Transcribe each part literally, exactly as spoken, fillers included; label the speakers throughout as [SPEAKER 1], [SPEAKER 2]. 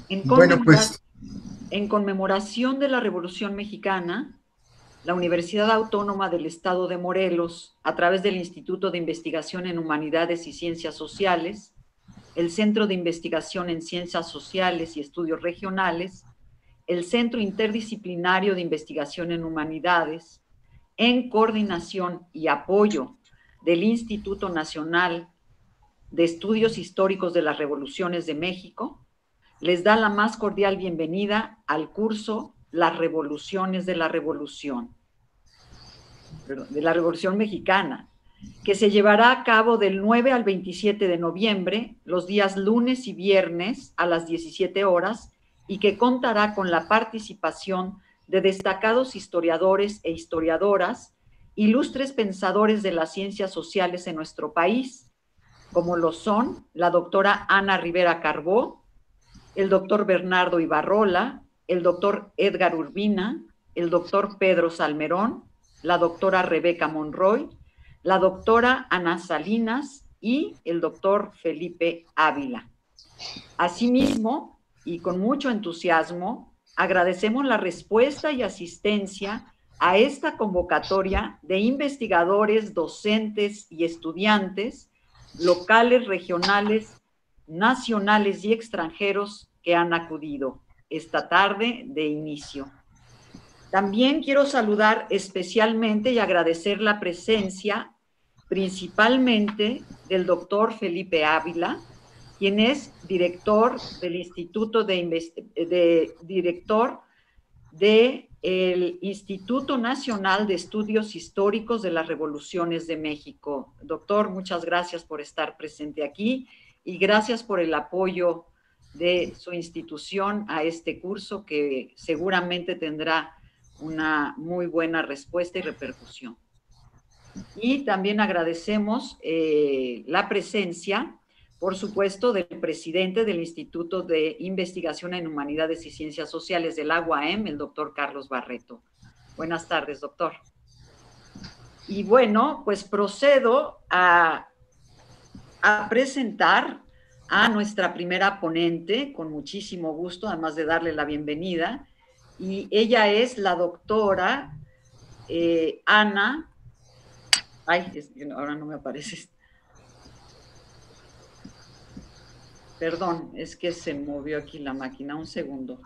[SPEAKER 1] En,
[SPEAKER 2] Bueno,
[SPEAKER 1] conmemora
[SPEAKER 2] pues
[SPEAKER 1] en conmemoración de la Revolución Mexicana, la Universidad Autónoma del Estado de Morelos, a través del Instituto de Investigación en Humanidades y Ciencias Sociales, el Centro de Investigación en Ciencias Sociales y Estudios Regionales, el Centro Interdisciplinario de Investigación en Humanidades, en coordinación y apoyo del Instituto Nacional de Estudios Históricos de las Revoluciones de México, les da la más cordial bienvenida al curso Las Revoluciones de la Revolución, de la Revolución Mexicana, que se llevará a cabo del nueve al veintisiete de noviembre, los días lunes y viernes a las diecisiete horas, y que contará con la participación de destacados historiadores e historiadoras, ilustres pensadores de las ciencias sociales en nuestro país, como lo son la doctora Ana Rivera Carbó, el doctor Bernardo Ibarrola, el doctor Edgar Urbina, el doctor Pedro Salmerón, la doctora Rebeca Monroy, la doctora Ana Salinas y el doctor Felipe Ávila. Asimismo, y con mucho entusiasmo, agradecemos la respuesta y asistencia a esta convocatoria de investigadores, docentes y estudiantes locales, regionales, nacionales y extranjeros que han acudido esta tarde de inicio. También quiero saludar especialmente y agradecer la presencia principalmente del doctor Felipe Ávila, quien es director del Instituto de, de director del Instituto Nacional de Estudios Históricos de las Revoluciones de México. Doctor, muchas gracias por estar presente aquí y gracias por el apoyo de su institución a este curso que seguramente tendrá una muy buena respuesta y repercusión. Y también agradecemos eh, la presencia, por supuesto, del presidente del Instituto de Investigación en Humanidades y Ciencias Sociales del A U A M, el doctor Carlos Barreto. Buenas tardes, doctor. Y bueno, pues procedo a, a presentar a nuestra primera ponente, con muchísimo gusto, además de darle la bienvenida. Y ella es la doctora eh, Ana. Ay, es, ahora no me aparece. Perdón, es que se movió aquí la máquina. Un segundo.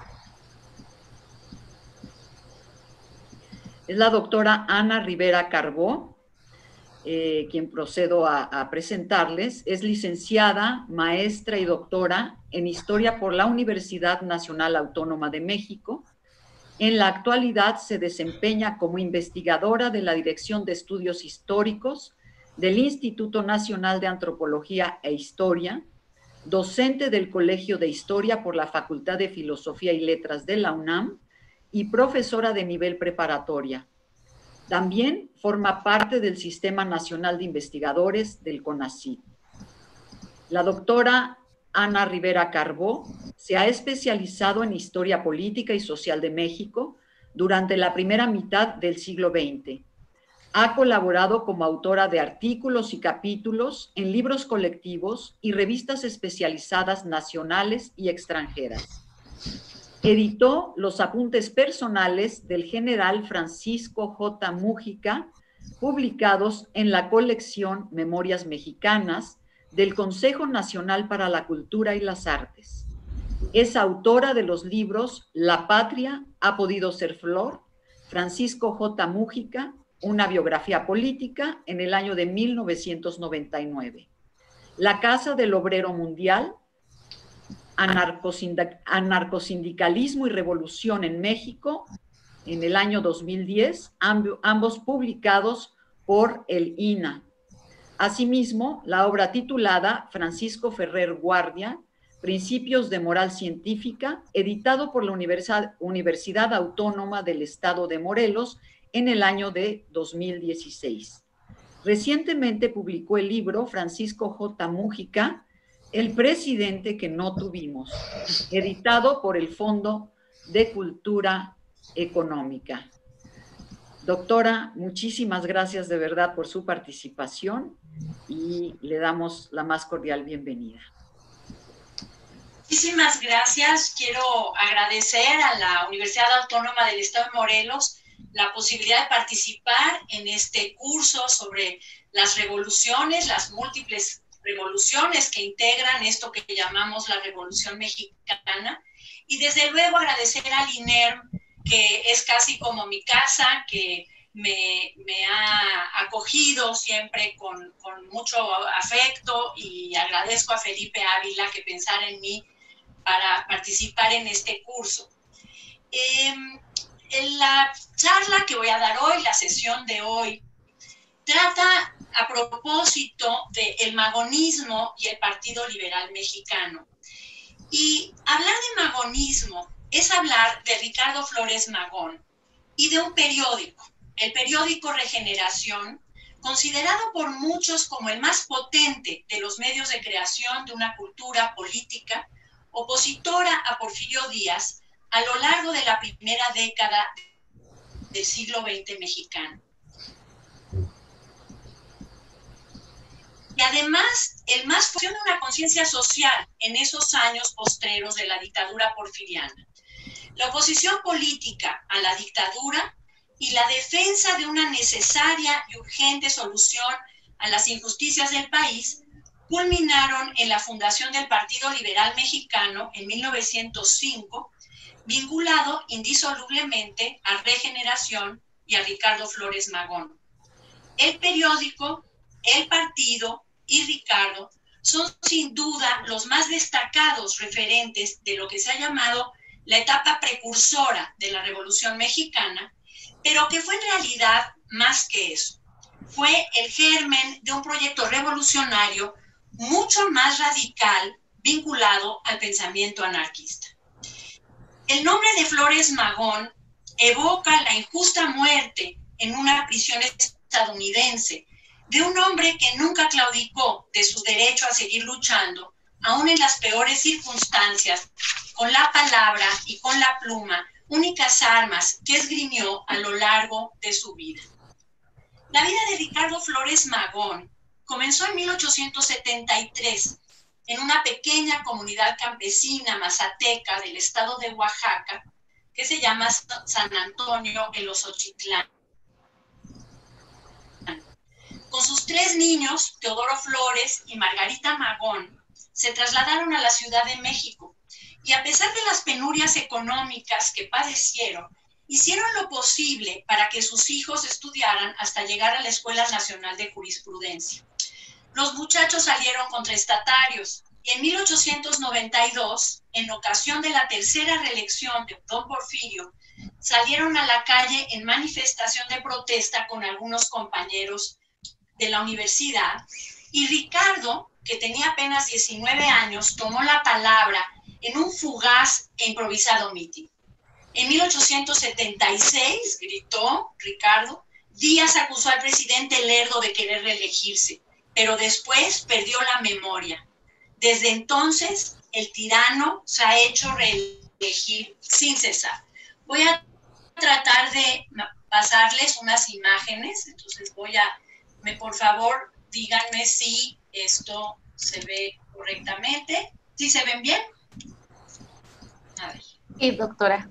[SPEAKER 1] Es la doctora Ana Rivera Carbó, eh, quien procedo a, a presentarles. Es licenciada, maestra y doctora en Historia por la Universidad Nacional Autónoma de México. En la actualidad se desempeña como investigadora de la Dirección de Estudios Históricos del Instituto Nacional de Antropología e Historia, docente del Colegio de Historia por la Facultad de Filosofía y Letras de la UNAM y profesora de nivel preparatoria. También forma parte del Sistema Nacional de Investigadores del CONACYT. La doctora Ana Rivera Carbó se ha especializado en historia política y social de México durante la primera mitad del siglo veinte. Ha colaborado como autora de artículos y capítulos en libros colectivos y revistas especializadas nacionales y extranjeras. Editó los apuntes personales del general Francisco J. Mújica, publicados en la colección Memorias Mexicanas del Consejo Nacional para la Cultura y las Artes. Es autora de los libros La Patria ha podido ser flor, Francisco J. Mújica, una biografía política, en el año de mil novecientos noventa y nueve. La Casa del Obrero Mundial, Anarcosindicalismo y Revolución en México, en el año dos mil diez, ambos publicados por el I N A. Asimismo, la obra titulada Francisco Ferrer Guardia, Principios de Moral Científica, editado por la Universidad, Universidad Autónoma del Estado de Morelos en el año de dos mil dieciséis. Recientemente publicó el libro Francisco J. Mújica, El presidente que no tuvimos, editado por el Fondo de Cultura Económica. Doctora, muchísimas gracias de verdad por su participación y le damos la más cordial bienvenida.
[SPEAKER 2] Muchísimas gracias. Quiero agradecer a la Universidad Autónoma del Estado de Morelos la posibilidad de participar en este curso sobre las revoluciones, las múltiples revoluciones que integran esto que llamamos la Revolución Mexicana. Y desde luego agradecer al I N E R M, que es casi como mi casa, que me, me ha acogido siempre con, con mucho afecto, y agradezco a Felipe Ávila que pensara en mí para participar en este curso. Eh, en la charla que voy a dar hoy, la sesión de hoy, trata a propósito del magonismo y el Partido Liberal Mexicano. Y hablar de magonismo es hablar de Ricardo Flores Magón y de un periódico, el periódico Regeneración, considerado por muchos como el más potente de los medios de creación de una cultura política opositora a Porfirio Díaz a lo largo de la primera década del siglo veinte mexicano. Y además, el más fuerte de una conciencia social en esos años postreros de la dictadura porfiriana. La oposición política a la dictadura y la defensa de una necesaria y urgente solución a las injusticias del país culminaron en la fundación del Partido Liberal Mexicano en mil novecientos cinco, vinculado indisolublemente a Regeneración y a Ricardo Flores Magón. El periódico, el partido y Ricardo son sin duda los más destacados referentes de lo que se ha llamado la etapa precursora de la Revolución Mexicana, pero que fue en realidad más que eso. Fue el germen de un proyecto revolucionario mucho más radical vinculado al pensamiento anarquista. El nombre de Flores Magón evoca la injusta muerte en una prisión estadounidense de un hombre que nunca claudicó de su derecho a seguir luchando, aun en las peores circunstancias, con la palabra y con la pluma, únicas armas que esgrimió a lo largo de su vida. La vida de Ricardo Flores Magón comenzó en mil ochocientos setenta y tres en una pequeña comunidad campesina mazateca del estado de Oaxaca que se llama San Antonio en los Ochitlán. Con sus tres niños, Teodoro Flores y Margarita Magón, se trasladaron a la Ciudad de México y a pesar de las penurias económicas que padecieron, hicieron lo posible para que sus hijos estudiaran hasta llegar a la Escuela Nacional de Jurisprudencia. Los muchachos salieron contraestatarios y en mil ochocientos noventa y dos, en ocasión de la tercera reelección de don Porfirio, salieron a la calle en manifestación de protesta con algunos compañeros de la universidad, y Ricardo, que tenía apenas diecinueve años, tomó la palabra en un fugaz e improvisado mitin. En mil ochocientos setenta y seis, gritó Ricardo, Díaz acusó al presidente Lerdo de querer reelegirse, pero después perdió la memoria. Desde entonces, el tirano se ha hecho reelegir sin cesar. Voy a tratar de pasarles unas imágenes, entonces voy a, me, por favor, díganme si esto se ve correctamente. ¿Sí se ven bien? A ver.
[SPEAKER 3] Sí, doctora.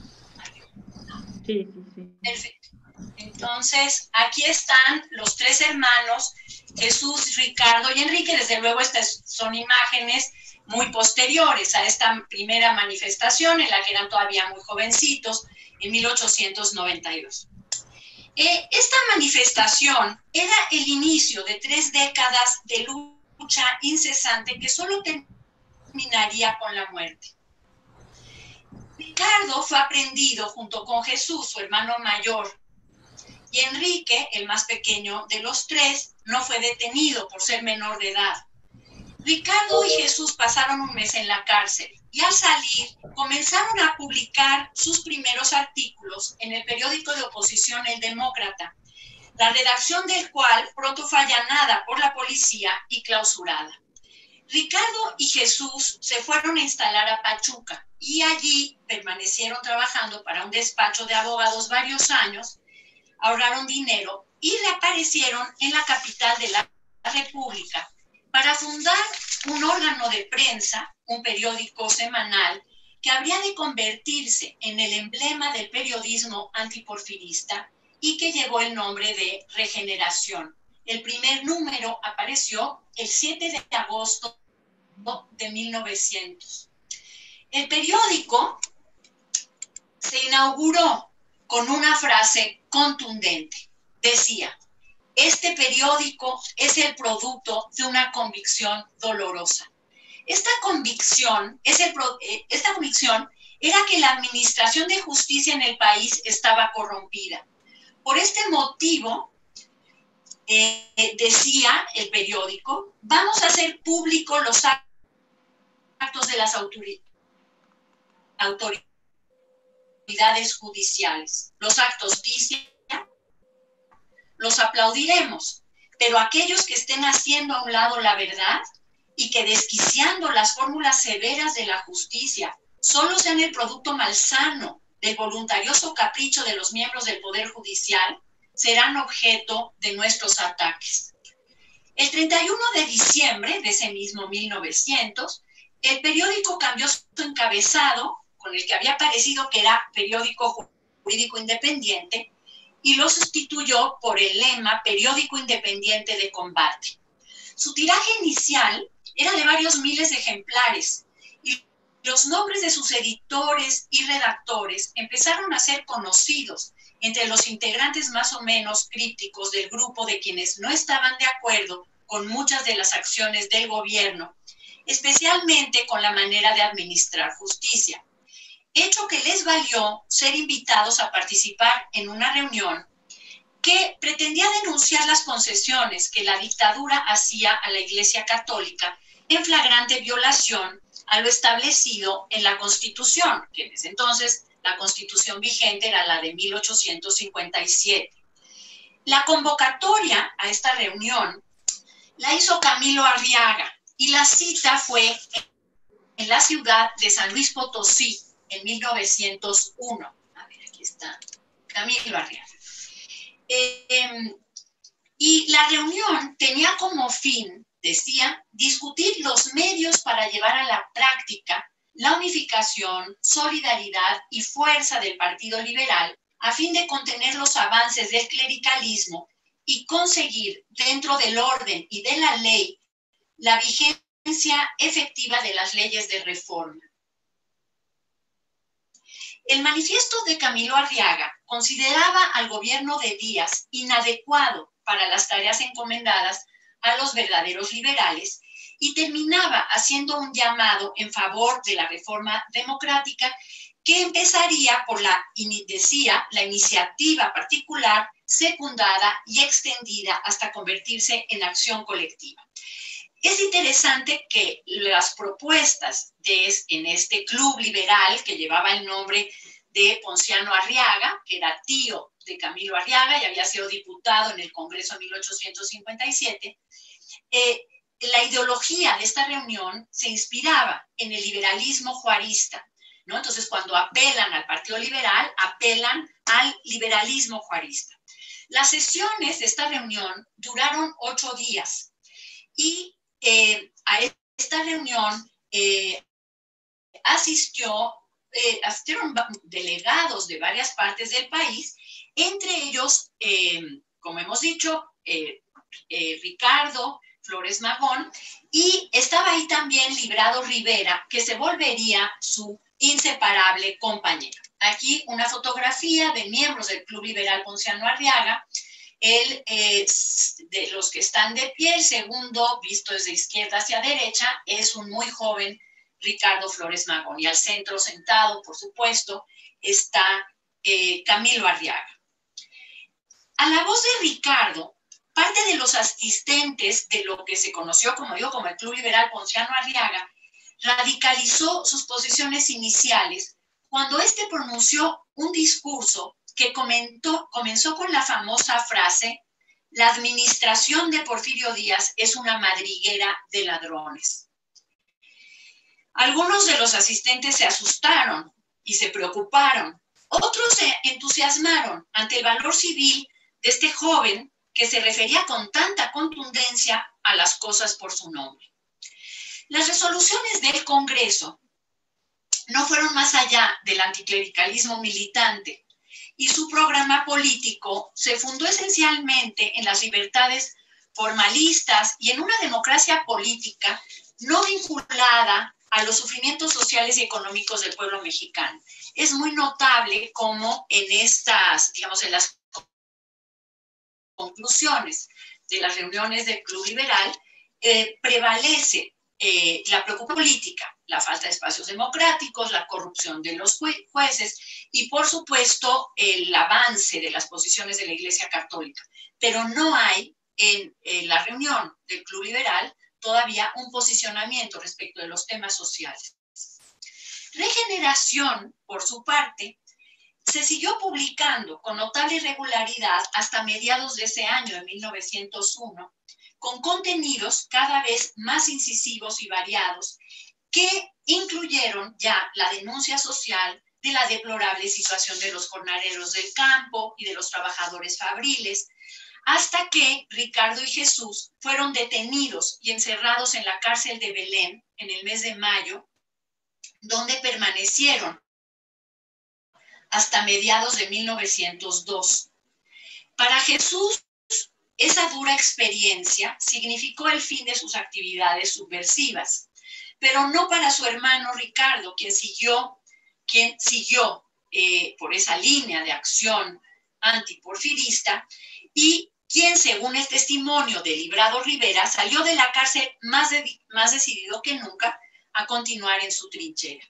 [SPEAKER 1] Sí, sí, sí.
[SPEAKER 2] Perfecto. Entonces, aquí están los tres hermanos, Jesús, Ricardo y Enrique. Desde luego, estas son imágenes muy posteriores a esta primera manifestación, en la que eran todavía muy jovencitos, en mil ochocientos noventa y dos. Eh, esta manifestación era el inicio de tres décadas de lucha incesante que solo terminaría con la muerte. Ricardo fue aprehendido junto con Jesús, su hermano mayor, y Enrique, el más pequeño de los tres, no fue detenido por ser menor de edad. Ricardo y Jesús pasaron un mes en la cárcel y al salir comenzaron a publicar sus primeros artículos en el periódico de oposición El Demócrata, la redacción del cual pronto fue allanada por la policía y clausurada. Ricardo y Jesús se fueron a instalar a Pachuca y allí permanecieron trabajando para un despacho de abogados varios años, ahorraron dinero y reaparecieron en la capital de la República para fundar un órgano de prensa, un periódico semanal, que habría de convertirse en el emblema del periodismo antiporfirista y que llevó el nombre de Regeneración. El primer número apareció el siete de agosto de mil novecientos. El periódico se inauguró con una frase contundente. Decía: este periódico es el producto de una convicción dolorosa. Esta convicción, es el, esta convicción era que la administración de justicia en el país estaba corrompida. Por este motivo, eh, decía el periódico, vamos a hacer público los actos de las autoridades judiciales. Los actos dicen, los aplaudiremos, pero aquellos que estén haciendo a un lado la verdad y que desquiciando las fórmulas severas de la justicia solo sean el producto malsano del voluntarioso capricho de los miembros del Poder Judicial, serán objeto de nuestros ataques. El treinta y uno de diciembre de ese mismo mil novecientos, el periódico cambió su encabezado, con el que había parecido que era periódico jurídico independiente, y lo sustituyó por el lema Periódico Independiente de Combate. Su tiraje inicial era de varios miles de ejemplares, y los nombres de sus editores y redactores empezaron a ser conocidos entre los integrantes más o menos crípticos del grupo de quienes no estaban de acuerdo con muchas de las acciones del gobierno, especialmente con la manera de administrar justicia, hecho que les valió ser invitados a participar en una reunión que pretendía denunciar las concesiones que la dictadura hacía a la Iglesia Católica en flagrante violación a lo establecido en la Constitución, que en ese entonces la Constitución vigente era la de mil ochocientos cincuenta y siete. La convocatoria a esta reunión la hizo Camilo Arriaga y la cita fue en la ciudad de San Luis Potosí en mil novecientos uno. A ver, aquí está Camilo Arriaga. Eh, eh, y la reunión tenía como fin, decía, discutir los medios para llevar a la práctica la unificación, solidaridad y fuerza del Partido Liberal a fin de contener los avances del clericalismo y conseguir, dentro del orden y de la ley, la vigencia efectiva de las leyes de reforma. El manifiesto de Camilo Arriaga consideraba al gobierno de Díaz inadecuado para las tareas encomendadas a los verdaderos liberales y terminaba haciendo un llamado en favor de la reforma democrática que empezaría por la, decía, la iniciativa particular, secundada y extendida hasta convertirse en acción colectiva. Es interesante que las propuestas de, en este club liberal que llevaba el nombre de Ponciano Arriaga, que era tío de Camilo Arriaga y había sido diputado en el Congreso en mil ochocientos cincuenta y siete, eh, la ideología de esta reunión se inspiraba en el liberalismo juarista, ¿no? Entonces, cuando apelan al Partido Liberal, apelan al liberalismo juarista. Las sesiones de esta reunión duraron ocho días y eh, a esta reunión eh, asistió, eh, asistieron delegados de varias partes del país, entre ellos, eh, como hemos dicho, eh, eh, Ricardo Flores Magón, y estaba ahí también Librado Rivera, que se volvería su inseparable compañero. Aquí una fotografía de miembros del Club Liberal Ponciano Arriaga. El, eh, de los que están de pie, el segundo, visto desde izquierda hacia derecha, es un muy joven Ricardo Flores Magón. Y al centro, sentado, por supuesto, está eh, Camilo Arriaga. A la voz de Ricardo, parte de los asistentes de lo que se conoció, como digo, como el Club Liberal Ponciano Arriaga, radicalizó sus posiciones iniciales cuando éste pronunció un discurso que comentó, comenzó con la famosa frase: la administración de Porfirio Díaz es una madriguera de ladrones. Algunos de los asistentes se asustaron y se preocuparon. Otros se entusiasmaron ante el valor civil de este joven que se refería con tanta contundencia a las cosas por su nombre. Las resoluciones del Congreso no fueron más allá del anticlericalismo militante y su programa político se fundó esencialmente en las libertades formalistas y en una democracia política no vinculada a los sufrimientos sociales y económicos del pueblo mexicano. Es muy notable cómo en estas, digamos, en las conclusiones de las reuniones del Club Liberal eh, prevalece eh, la preocupación política, la falta de espacios democráticos, la corrupción de los jue jueces y, por supuesto, el avance de las posiciones de la Iglesia Católica. Pero no hay en, en la reunión del Club Liberal todavía un posicionamiento respecto de los temas sociales. Regeneración, por su parte, se siguió publicando con notable regularidad hasta mediados de ese año, de mil novecientos uno, con contenidos cada vez más incisivos y variados que incluyeron ya la denuncia social de la deplorable situación de los jornaleros del campo y de los trabajadores fabriles, hasta que Ricardo y Jesús fueron detenidos y encerrados en la cárcel de Belén en el mes de mayo, donde permanecieron hasta mediados de mil novecientos dos. Para Jesús, esa dura experiencia significó el fin de sus actividades subversivas, pero no para su hermano Ricardo, quien siguió, quien siguió eh, por esa línea de acción antiporfirista y quien, según el testimonio de Librado Rivera, salió de la cárcel más, de, más decidido que nunca a continuar en su trinchera.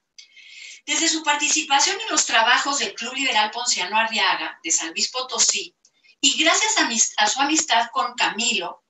[SPEAKER 2] Desde su participación en los trabajos del Club Liberal Ponciano Arriaga de San Luis Potosí y gracias a, mis, a su amistad con Camilo,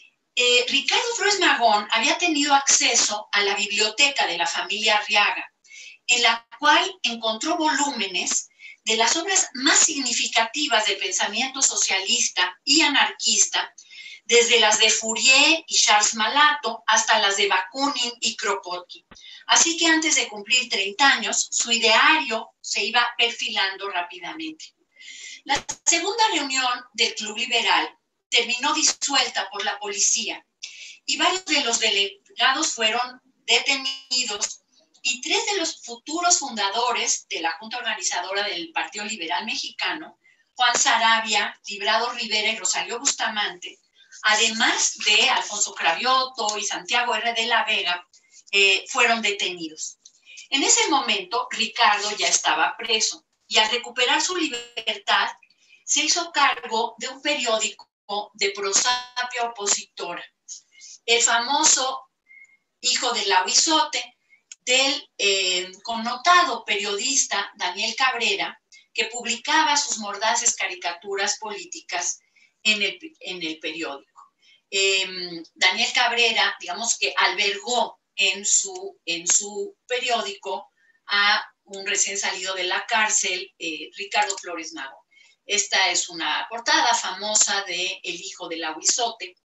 [SPEAKER 2] eh, Ricardo Flores Magón había tenido acceso a la biblioteca de la familia Arriaga, en la cual encontró volúmenes de las obras más significativas del pensamiento socialista y anarquista, desde las de Fourier y Charles Malato hasta las de Bakunin y Kropotkin. Así que antes de cumplir treinta años, su ideario se iba perfilando rápidamente. La segunda reunión del Club Liberal terminó disuelta por la policía y varios de los delegados fueron detenidos y tres de los futuros fundadores de la Junta Organizadora del Partido Liberal Mexicano, Juan Sarabia, Librado Rivera y Rosario Bustamante, además de Alfonso Cravioto y Santiago R. de la Vega, eh, fueron detenidos. En ese momento, Ricardo ya estaba preso y al recuperar su libertad, se hizo cargo de un periódico de prosapia opositora, el famoso Hijo del Aguizote, del eh, connotado periodista Daniel Cabrera, que publicaba sus mordaces caricaturas políticas en el, en el periódico. Eh, Daniel Cabrera, digamos que albergó en su, en su periódico a un recién salido de la cárcel, eh, Ricardo Flores Magón. Esta es una portada famosa de El Hijo del Aguizote.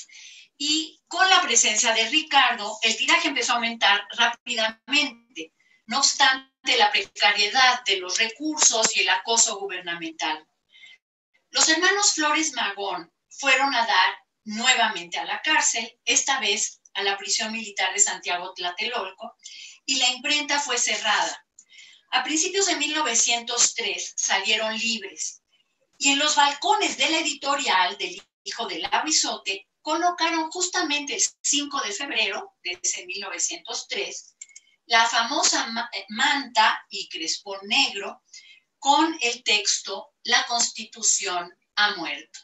[SPEAKER 2] Y con la presencia de Ricardo, el tiraje empezó a aumentar rápidamente, no obstante la precariedad de los recursos y el acoso gubernamental. Los hermanos Flores Magón fueron a dar nuevamente a la cárcel, esta vez a la prisión militar de Santiago Tlatelolco, y la imprenta fue cerrada. A principios de mil novecientos tres salieron libres, y en los balcones de la editorial del Hijo del Aguizote colocaron justamente el cinco de febrero de ese mil novecientos tres la famosa manta y crespón negro con el texto «La Constitución ha muerto».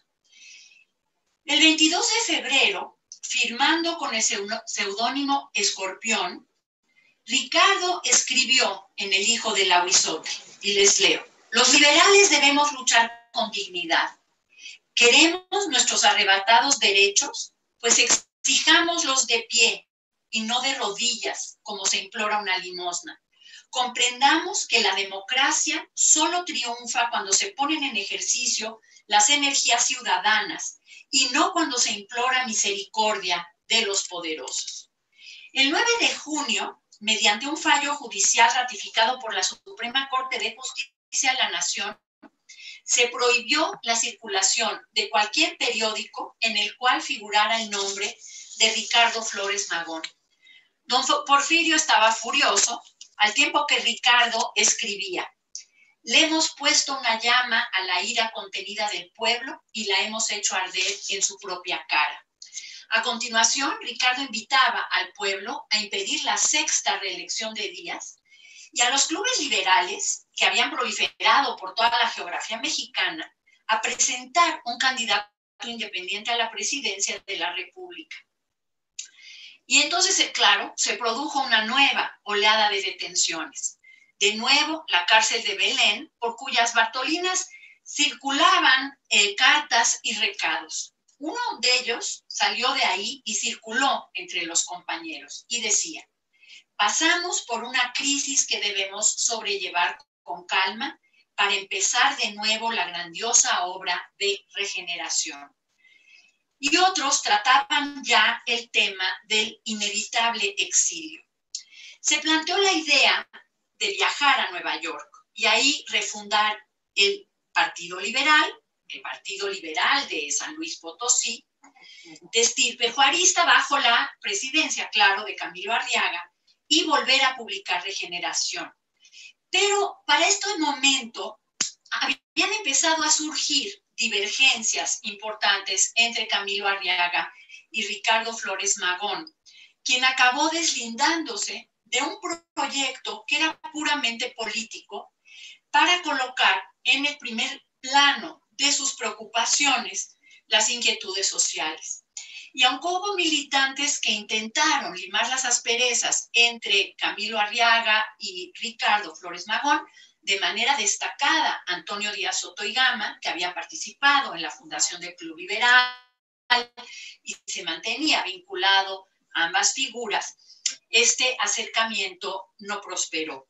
[SPEAKER 2] El veintidós de febrero, firmando con el seudónimo Escorpión, Ricardo escribió en El Hijo del Aguizote, y les leo: «Los liberales debemos luchar con dignidad. ¿Queremos nuestros arrebatados derechos? Pues exijámoslos de pie y no de rodillas, como se implora una limosna. Comprendamos que la democracia solo triunfa cuando se ponen en ejercicio las energías ciudadanas y no cuando se implora misericordia de los poderosos». El nueve de junio, mediante un fallo judicial ratificado por la Suprema Corte de Justicia de la Nación, se prohibió la circulación de cualquier periódico en el cual figurara el nombre de Ricardo Flores Magón. Don Porfirio estaba furioso, al tiempo que Ricardo escribía: le hemos puesto una llama a la ira contenida del pueblo y la hemos hecho arder en su propia cara. A continuación, Ricardo invitaba al pueblo a impedir la sexta reelección de Díaz y a los clubes liberales, que habían proliferado por toda la geografía mexicana, a presentar un candidato independiente a la presidencia de la República. Y entonces, claro, se produjo una nueva oleada de detenciones. De nuevo, la cárcel de Belén, por cuyas Bartolinas circulaban eh, cartas y recados. Uno de ellos salió de ahí y circuló entre los compañeros y decía: pasamos por una crisis que debemos sobrellevar con calma para empezar de nuevo la grandiosa obra de regeneración. Y otros trataban ya el tema del inevitable exilio. Se planteó la idea de viajar a Nueva York y ahí refundar el Partido Liberal, el Partido Liberal de San Luis Potosí, de estirpe juarista bajo la presidencia, claro, de Camilo Arriaga, y volver a publicar Regeneración. Pero para este momento habían empezado a surgir divergencias importantes entre Camilo Arriaga y Ricardo Flores Magón, quien acabó deslindándose de un proyecto que era puramente político para colocar en el primer plano de sus preocupaciones las inquietudes sociales. Y aunque hubo militantes que intentaron limar las asperezas entre Camilo Arriaga y Ricardo Flores Magón, de manera destacada Antonio Díaz Soto y Gama, que había participado en la fundación del Club Liberal y se mantenía vinculado a ambas figuras, este acercamiento no prosperó.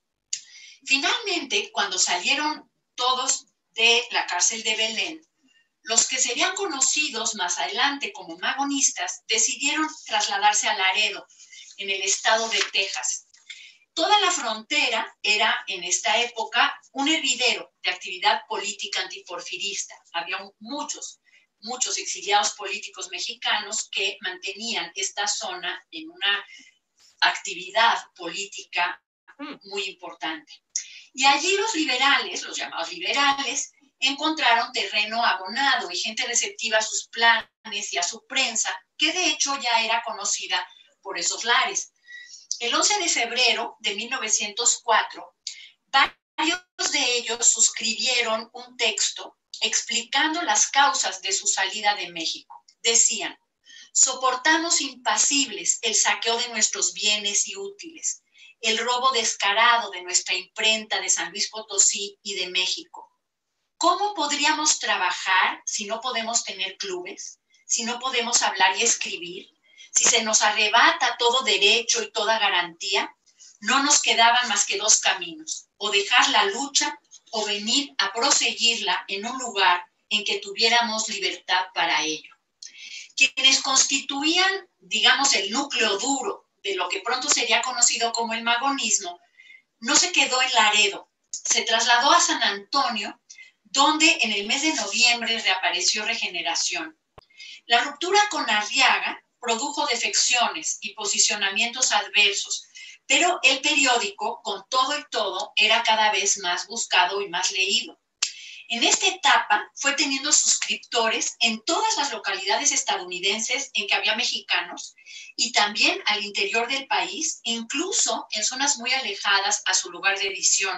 [SPEAKER 2] Finalmente, cuando salieron todos de la cárcel de Belén, los que serían conocidos más adelante como magonistas decidieron trasladarse a Laredo, en el estado de Texas. Toda la frontera era en esta época un hervidero de actividad política antiporfirista. Había muchos, muchos exiliados políticos mexicanos que mantenían esta zona en una actividad política muy importante. Y allí los liberales, los llamados liberales, encontraron terreno abonado y gente receptiva a sus planes y a su prensa, que de hecho ya era conocida por esos lares. El once de febrero de mil novecientos cuatro, varios de ellos suscribieron un texto explicando las causas de su salida de México. Decían: soportamos impasibles el saqueo de nuestros bienes y útiles, el robo descarado de nuestra imprenta de San Luis Potosí y de México. ¿Cómo podríamos trabajar si no podemos tener clubes, si no podemos hablar y escribir? Si se nos arrebata todo derecho y toda garantía, no nos quedaban más que dos caminos: o dejar la lucha o venir a proseguirla en un lugar en que tuviéramos libertad para ello. Quienes constituían, digamos, el núcleo duro de lo que pronto sería conocido como el magonismo, no se quedó en Laredo, se trasladó a San Antonio, donde en el mes de noviembre reapareció Regeneración. La ruptura con Arriaga produjo defecciones y posicionamientos adversos, pero el periódico, con todo y todo, era cada vez más buscado y más leído. En esta etapa fue teniendo suscriptores en todas las localidades estadounidenses en que había mexicanos y también al interior del país, incluso en zonas muy alejadas a su lugar de edición.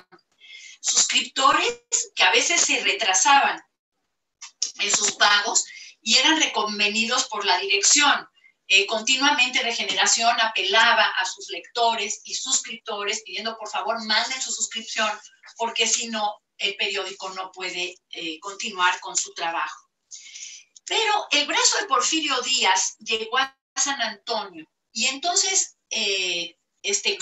[SPEAKER 2] Suscriptores que a veces se retrasaban en sus pagos y eran reconvenidos por la dirección. Eh, continuamente Regeneración apelaba a sus lectores y suscriptores pidiendo por favor manden su suscripción porque si no el periódico no puede eh, continuar con su trabajo. Pero el brazo de Porfirio Díaz llegó a San Antonio y entonces eh, este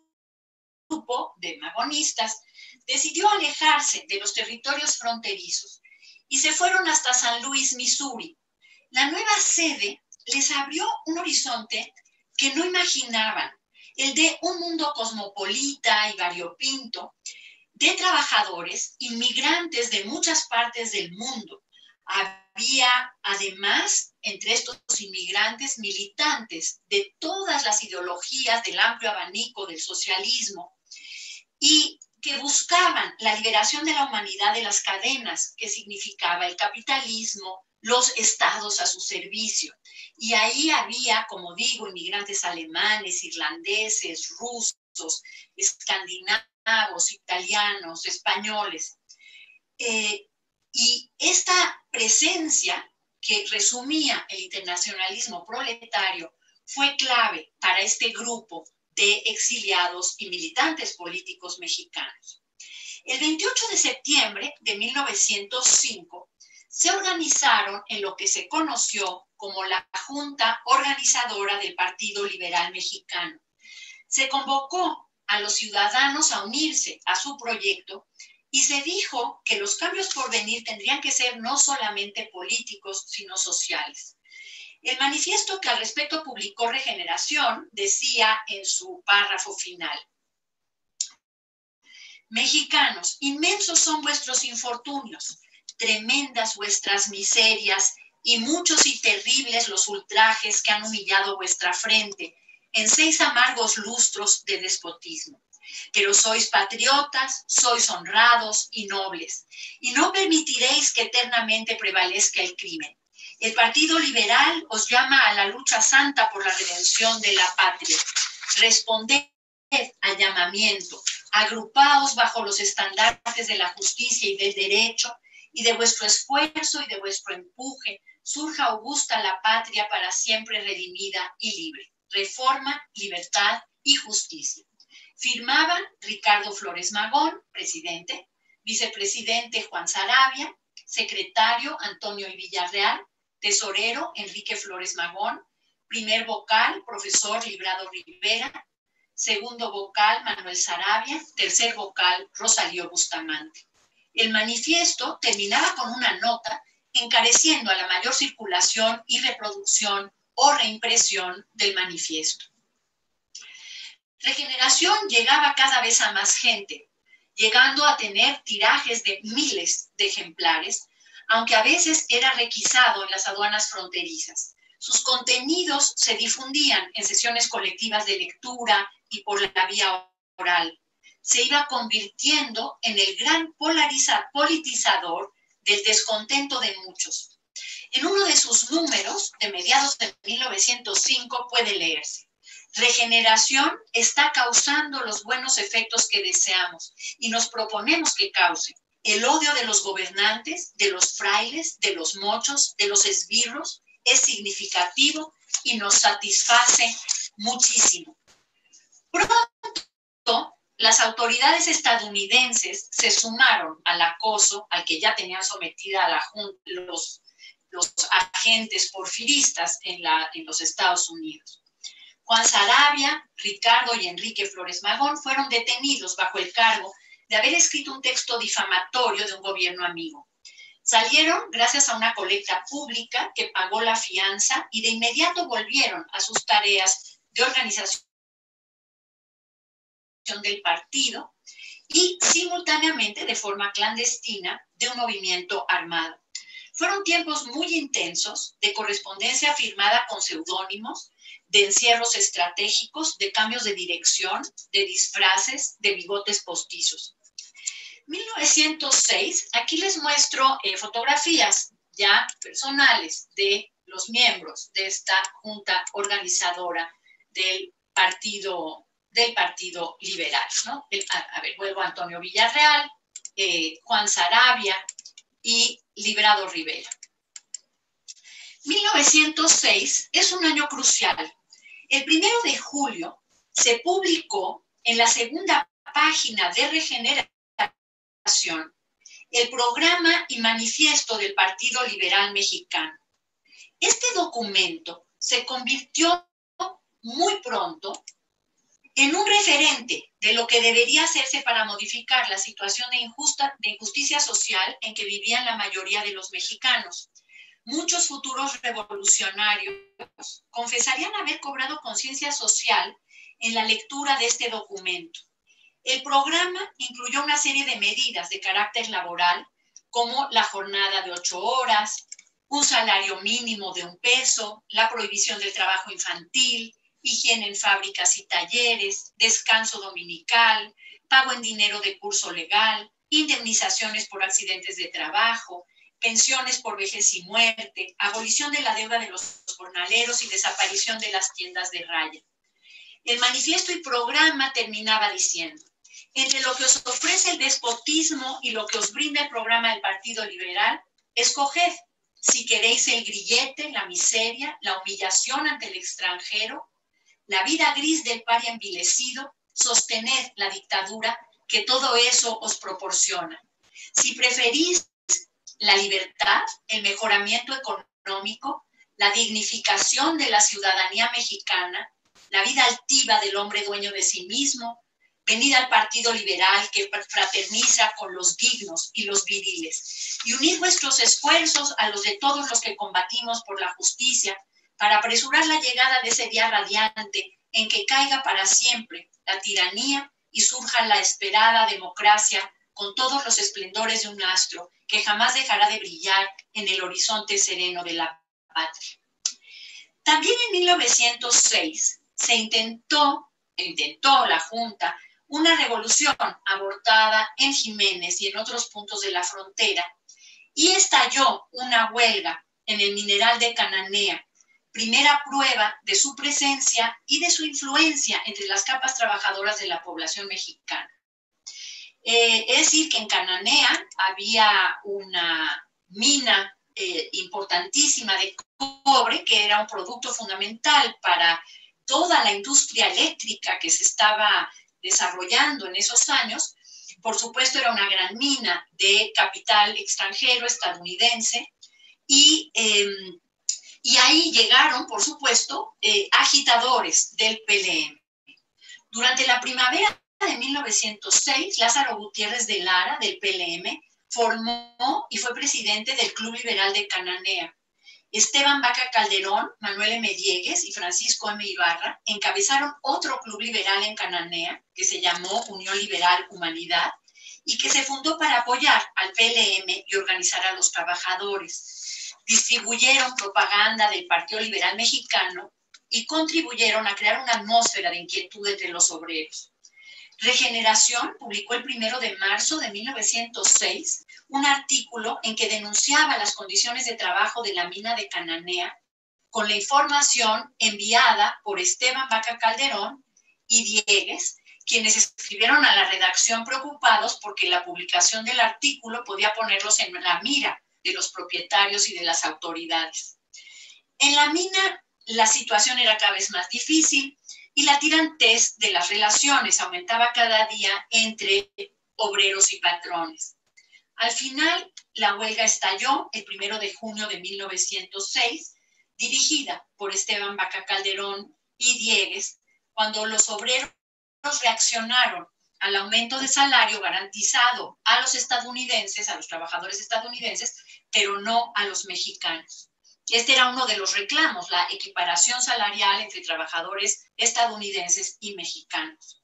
[SPEAKER 2] grupo de magonistas decidió alejarse de los territorios fronterizos y se fueron hasta San Luis, Missouri. La nueva sede les abrió un horizonte que no imaginaban, el de un mundo cosmopolita y variopinto, de trabajadores inmigrantes de muchas partes del mundo. Había además entre estos inmigrantes militantes de todas las ideologías del amplio abanico del socialismo y que buscaban la liberación de la humanidad de las cadenas que significaba el capitalismo, los estados a su servicio. Y ahí había, como digo, inmigrantes alemanes, irlandeses, rusos, escandinavos, italianos, españoles. Eh, y esta presencia que resumía el internacionalismo proletario fue clave para este grupo de exiliados y militantes políticos mexicanos. El veintiocho de septiembre de mil novecientos cinco se organizaron en lo que se conoció como la Junta Organizadora del Partido Liberal Mexicano. Se convocó a los ciudadanos a unirse a su proyecto y se dijo que los cambios por venir tendrían que ser no solamente políticos, sino sociales. El manifiesto que al respecto publicó Regeneración decía en su párrafo final: mexicanos, inmensos son vuestros infortunios, tremendas vuestras miserias y muchos y terribles los ultrajes que han humillado vuestra frente en seis amargos lustros de despotismo. Pero sois patriotas, sois honrados y nobles, y no permitiréis que eternamente prevalezca el crimen. El Partido Liberal os llama a la lucha santa por la redención de la patria. Responded al llamamiento, agrupaos bajo los estandartes de la justicia y del derecho, y de vuestro esfuerzo y de vuestro empuje surja augusta la patria para siempre redimida y libre. Reforma, libertad y justicia. Firmaban Ricardo Flores Magón, presidente, vicepresidente Juan Saravia, secretario Antonio I. Villarreal, tesorero Enrique Flores Magón, primer vocal profesor Librado Rivera, segundo vocal Manuel Saravia, tercer vocal Rosalío Bustamante. El manifiesto terminaba con una nota encareciendo a la mayor circulación y reproducción o reimpresión del manifiesto. Regeneración llegaba cada vez a más gente, llegando a tener tirajes de miles de ejemplares, aunque a veces era requisado en las aduanas fronterizas. Sus contenidos se difundían en sesiones colectivas de lectura y por la vía oral. Se iba convirtiendo en el gran polariza, politizador del descontento de muchos. En uno de sus números, de mediados de mil novecientos cinco, puede leerse: Regeneración está causando los buenos efectos que deseamos y nos proponemos que cause. El odio de los gobernantes, de los frailes, de los mochos, de los esbirros es significativo y nos satisface muchísimo. Pronto, las autoridades estadounidenses se sumaron al acoso al que ya tenían sometida a la Junta los, los agentes porfiristas en, la, en los Estados Unidos. Juan Saravia, Ricardo y Enrique Flores Magón fueron detenidos bajo el cargo de haber escrito un texto difamatorio de un gobierno amigo. Salieron gracias a una colecta pública que pagó la fianza y de inmediato volvieron a sus tareas de organización del partido y simultáneamente de forma clandestina de un movimiento armado. Fueron tiempos muy intensos de correspondencia firmada con seudónimos, de encierros estratégicos, de cambios de dirección, de disfraces, de bigotes postizos. mil novecientos seis, aquí les muestro eh, fotografías ya personales de los miembros de esta junta organizadora del Partido, del partido Liberal, ¿no? El, a, a ver, vuelvo a Antonio Villarreal, eh, Juan Saravia y Librado Rivera. mil novecientos seis es un año crucial. El primero de julio se publicó en la segunda página de Regeneración el programa y manifiesto del Partido Liberal Mexicano. Este documento se convirtió muy pronto en un referente de lo que debería hacerse para modificar la situación de, injusta, de injusticia social en que vivían la mayoría de los mexicanos. Muchos futuros revolucionarios confesarían haber cobrado conciencia social en la lectura de este documento. El programa incluyó una serie de medidas de carácter laboral, como la jornada de ocho horas, un salario mínimo de un peso, la prohibición del trabajo infantil, higiene en fábricas y talleres, descanso dominical, pago en dinero de curso legal, indemnizaciones por accidentes de trabajo, pensiones por vejez y muerte, abolición de la deuda de los jornaleros y desaparición de las tiendas de raya. El manifiesto y programa terminaba diciendo: entre lo que os ofrece el despotismo y lo que os brinda el programa del Partido Liberal, escoged si queréis el grillete, la miseria, la humillación ante el extranjero, la vida gris del paria envilecido, sostened la dictadura que todo eso os proporciona. Si preferís la libertad, el mejoramiento económico, la dignificación de la ciudadanía mexicana, la vida altiva del hombre dueño de sí mismo, venid al Partido Liberal que fraterniza con los dignos y los viriles, y unid vuestros esfuerzos a los de todos los que combatimos por la justicia para apresurar la llegada de ese día radiante en que caiga para siempre la tiranía y surja la esperada democracia con todos los esplendores de un astro que jamás dejará de brillar en el horizonte sereno de la patria. También en mil novecientos seis se intentó, intentó la Junta una revolución abortada en Jiménez y en otros puntos de la frontera, y estalló una huelga en el mineral de Cananea, primera prueba de su presencia y de su influencia entre las capas trabajadoras de la población mexicana. Eh, es decir, que en Cananea había una mina eh, importantísima de cobre, que era un producto fundamental para toda la industria eléctrica que se estaba desarrollando en esos años. Por supuesto, era una gran mina de capital extranjero, estadounidense, y, eh, y ahí llegaron, por supuesto, eh, agitadores del P L M. Durante la primavera de mil novecientos seis, Lázaro Gutiérrez de Lara, del P L M, formó y fue presidente del Club Liberal de Cananea. Esteban Vaca Calderón, Manuel M. Diegues y Francisco M. Ibarra encabezaron otro club liberal en Cananea, que se llamó Unión Liberal Humanidad, y que se fundó para apoyar al P L M y organizar a los trabajadores. Distribuyeron propaganda del Partido Liberal Mexicano y contribuyeron a crear una atmósfera de inquietud entre los obreros. Regeneración publicó el primero de marzo de mil novecientos seis un artículo en que denunciaba las condiciones de trabajo de la mina de Cananea con la información enviada por Esteban Vaca Calderón y Diegues, quienes escribieron a la redacción preocupados porque la publicación del artículo podía ponerlos en la mira de los propietarios y de las autoridades. En la mina la situación era cada vez más difícil y la tirantez de las relaciones aumentaba cada día entre obreros y patrones. Al final, la huelga estalló el primero de junio de mil novecientos seis, dirigida por Esteban Vaca Calderón y Diegues, cuando los obreros reaccionaron al aumento de salario garantizado a los estadounidenses, a los trabajadores estadounidenses, pero no a los mexicanos. Este era uno de los reclamos, la equiparación salarial entre trabajadores estadounidenses y mexicanos.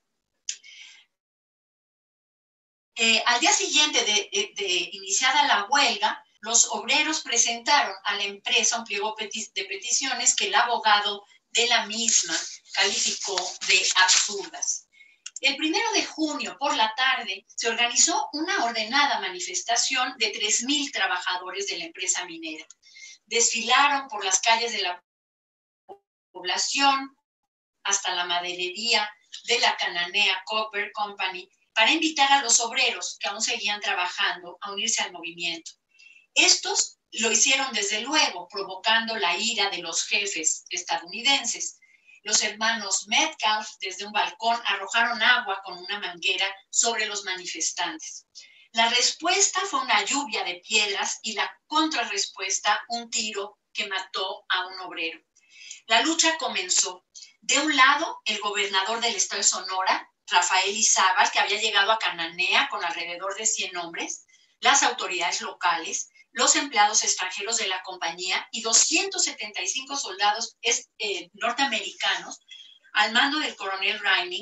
[SPEAKER 2] Eh, al día siguiente de, de, de iniciada la huelga, los obreros presentaron a la empresa un pliego de peticiones que el abogado de la misma calificó de absurdas. El primero de junio por la tarde se organizó una ordenada manifestación de tres mil trabajadores de la empresa minera. Desfilaron por las calles de la población hasta la maderería de la Cananea Copper Company para invitar a los obreros que aún seguían trabajando a unirse al movimiento. Estos lo hicieron desde luego, provocando la ira de los jefes estadounidenses. Los hermanos Metcalf desde un balcón arrojaron agua con una manguera sobre los manifestantes. La respuesta fue una lluvia de piedras y la contrarrespuesta un tiro que mató a un obrero. La lucha comenzó. De un lado, el gobernador del estado de Sonora, Rafael Izábal, que había llegado a Cananea con alrededor de cien hombres, las autoridades locales, los empleados extranjeros de la compañía y doscientos setenta y cinco soldados eh, norteamericanos al mando del coronel Reining,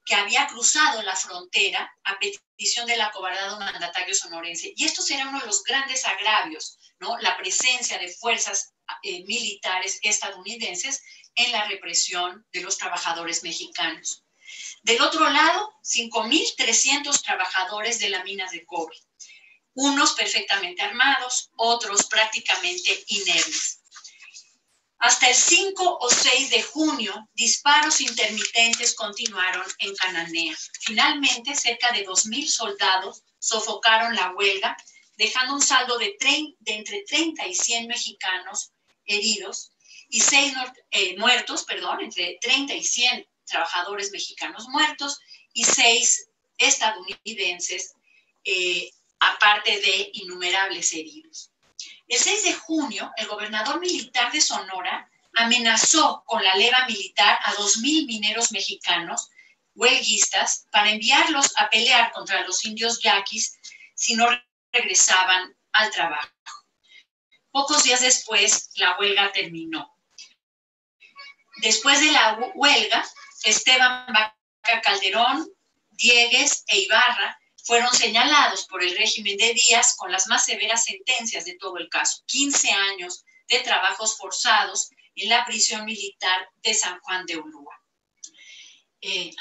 [SPEAKER 2] que había cruzado la frontera a petición del acobardado mandatario sonorense. Y estos eran uno de los grandes agravios, ¿no? La presencia de fuerzas eh, militares estadounidenses en la represión de los trabajadores mexicanos. Del otro lado, cinco mil trescientos trabajadores de las minas de cobre, unos perfectamente armados, otros prácticamente inermes. Hasta el cinco o seis de junio, disparos intermitentes continuaron en Cananea. Finalmente, cerca de dos mil soldados sofocaron la huelga, dejando un saldo de, de entre treinta y cien mexicanos heridos y seis eh, muertos, perdón, entre treinta y cien trabajadores mexicanos muertos y seis estadounidenses, eh, aparte de innumerables heridos. El seis de junio, el gobernador militar de Sonora amenazó con la leva militar a dos mil mineros mexicanos huelguistas para enviarlos a pelear contra los indios yaquis si no regresaban al trabajo. Pocos días después, la huelga terminó. Después de la huelga, Esteban Vaca Calderón, Diegues e Ibarra fueron señalados por el régimen de Díaz con las más severas sentencias de todo el caso, quince años de trabajos forzados en la prisión militar de San Juan de Ulúa. Eh,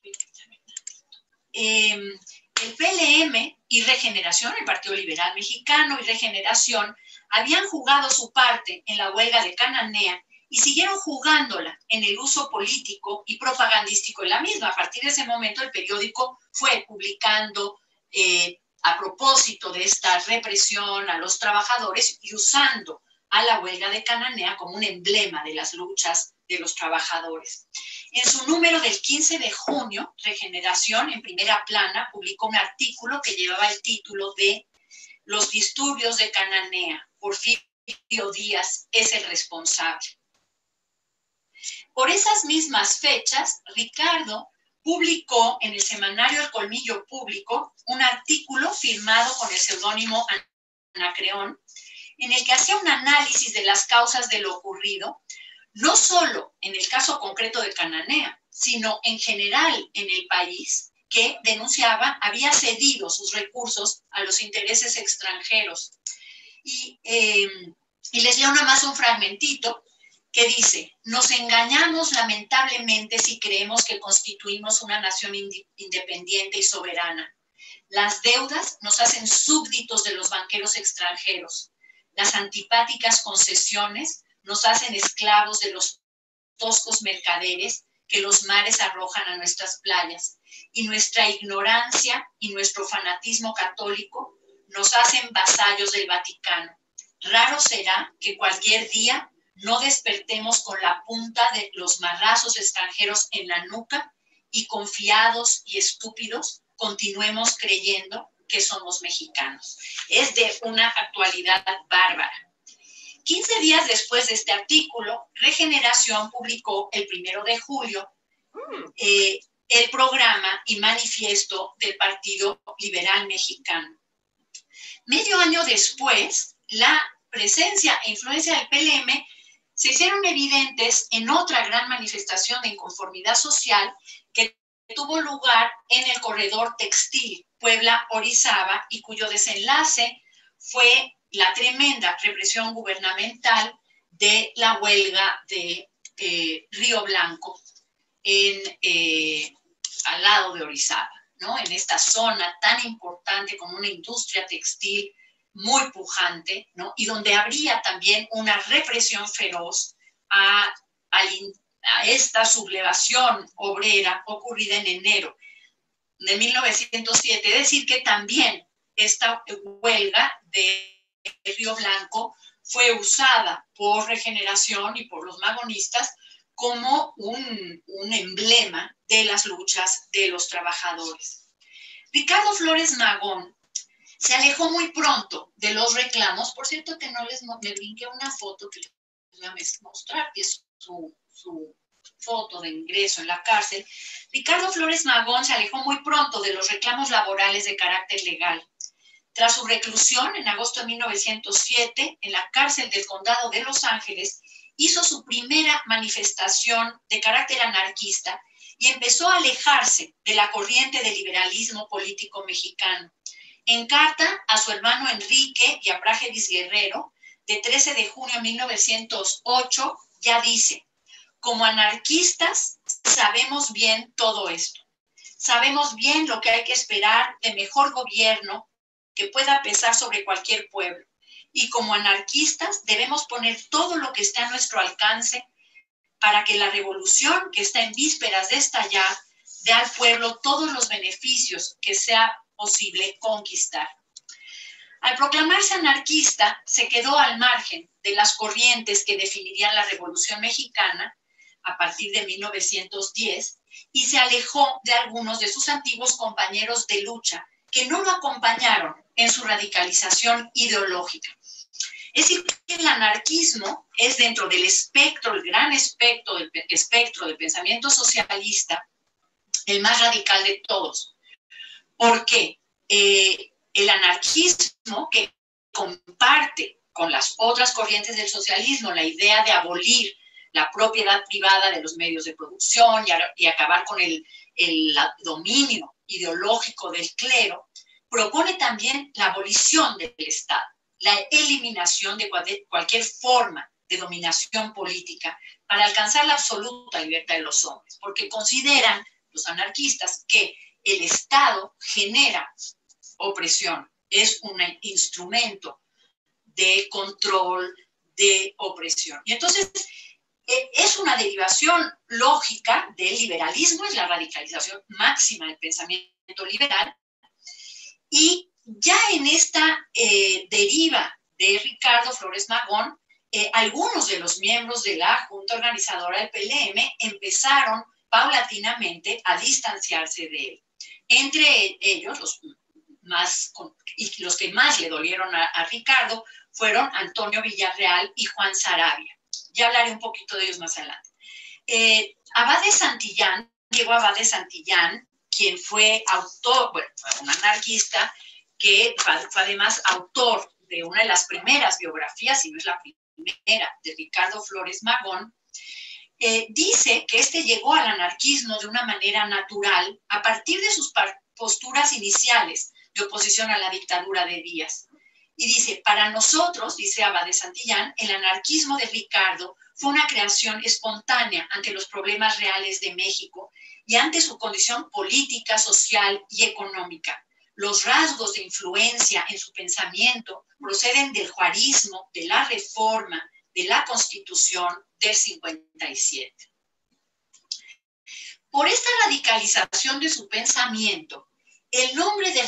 [SPEAKER 2] eh, el P L M y Regeneración, el Partido Liberal Mexicano y Regeneración, habían jugado su parte en la huelga de Cananea y siguieron jugándola en el uso político y propagandístico de la misma. A partir de ese momento, el periódico fue publicando eh, a propósito de esta represión a los trabajadores y usando a la huelga de Cananea como un emblema de las luchas de los trabajadores. En su número del quince de junio, Regeneración, en primera plana, publicó un artículo que llevaba el título de Los disturbios de Cananea, Porfirio Díaz es el responsable. Por esas mismas fechas, Ricardo publicó en el semanario El Colmillo Público un artículo firmado con el seudónimo Anacreón, en el que hacía un análisis de las causas de lo ocurrido, no solo en el caso concreto de Cananea, sino en general en el país, que denunciaba había cedido sus recursos a los intereses extranjeros. Y, eh, y les leo nada más un fragmentito que dice: nos engañamos lamentablemente si creemos que constituimos una nación independiente y soberana. Las deudas nos hacen súbditos de los banqueros extranjeros. Las antipáticas concesiones nos hacen esclavos de los toscos mercaderes que los mares arrojan a nuestras playas. Y nuestra ignorancia y nuestro fanatismo católico nos hacen vasallos del Vaticano. Raro será que cualquier día no despertemos con la punta de los marrazos extranjeros en la nuca y confiados y estúpidos continuemos creyendo que somos mexicanos. Es de una actualidad bárbara. quince días después de este artículo, Regeneración publicó el primero de julio eh, el programa y manifiesto del Partido Liberal Mexicano. Medio año después, la presencia e influencia del P L M se hicieron evidentes en otra gran manifestación de inconformidad social que tuvo lugar en el corredor textil Puebla-Orizaba y cuyo desenlace fue la tremenda represión gubernamental de la huelga de eh, Río Blanco en, eh, al lado de Orizaba, ¿no? En esta zona tan importante como una industria textil muy pujante, ¿no? Y donde habría también una represión feroz a, a, a esta sublevación obrera ocurrida en enero de mil novecientos siete. Es decir, que también esta huelga de Río Blanco fue usada por Regeneración y por los magonistas como un, un emblema de las luchas de los trabajadores. Ricardo Flores Magón se alejó muy pronto de los reclamos. Por cierto que no les me brinqué una foto que les voy a mostrar, que es su, su foto de ingreso en la cárcel. Ricardo Flores Magón se alejó muy pronto de los reclamos laborales de carácter legal. Tras su reclusión en agosto de mil novecientos siete en la cárcel del condado de Los Ángeles, hizo su primera manifestación de carácter anarquista y empezó a alejarse de la corriente del liberalismo político mexicano. En carta a su hermano Enrique y a Práxedis Guerrero, de trece de junio de mil novecientos ocho, ya dice: como anarquistas sabemos bien todo esto. Sabemos bien lo que hay que esperar de mejor gobierno que pueda pesar sobre cualquier pueblo. Y como anarquistas debemos poner todo lo que esté a nuestro alcance para que la revolución que está en vísperas de estallar dé al pueblo todos los beneficios que sea posible conquistar. Al proclamarse anarquista, se quedó al margen de las corrientes que definirían la Revolución Mexicana a partir de mil novecientos diez y se alejó de algunos de sus antiguos compañeros de lucha que no lo acompañaron en su radicalización ideológica. Es decir, que el anarquismo es, dentro del espectro, el gran espectro del, espectro del pensamiento socialista, el más radical de todos. Porque eh, el anarquismo, que comparte con las otras corrientes del socialismo la idea de abolir la propiedad privada de los medios de producción y, a, y acabar con el, el dominio ideológico del clero, propone también la abolición del Estado, la eliminación de cualquier forma de dominación política para alcanzar la absoluta libertad de los hombres, porque consideran los anarquistas que el Estado genera opresión, es un instrumento de control, de opresión. Y entonces es una derivación lógica del liberalismo, es la radicalización máxima del pensamiento liberal, y ya en esta eh, deriva de Ricardo Flores Magón, eh, algunos de los miembros de la Junta Organizadora del P L M empezaron paulatinamente a distanciarse de él. Entre ellos, los, más, y los que más le dolieron a, a Ricardo fueron Antonio Villarreal y Juan Saravia. Ya hablaré un poquito de ellos más adelante. Eh, Abad de Santillán, Diego Abad de Santillán, quien fue autor, bueno, un anarquista, que fue además autor de una de las primeras biografías, si no es la primera, de Ricardo Flores Magón, eh, dice que este llegó al anarquismo de una manera natural a partir de sus posturas iniciales de oposición a la dictadura de Díaz. Y dice, para nosotros, dice Abad de Santillán, el anarquismo de Ricardo fue una creación espontánea ante los problemas reales de México y ante su condición política, social y económica. Los rasgos de influencia en su pensamiento proceden del juarismo, de la Reforma, de la Constitución del cincuenta y siete. Por esta radicalización de su pensamiento, el nombre de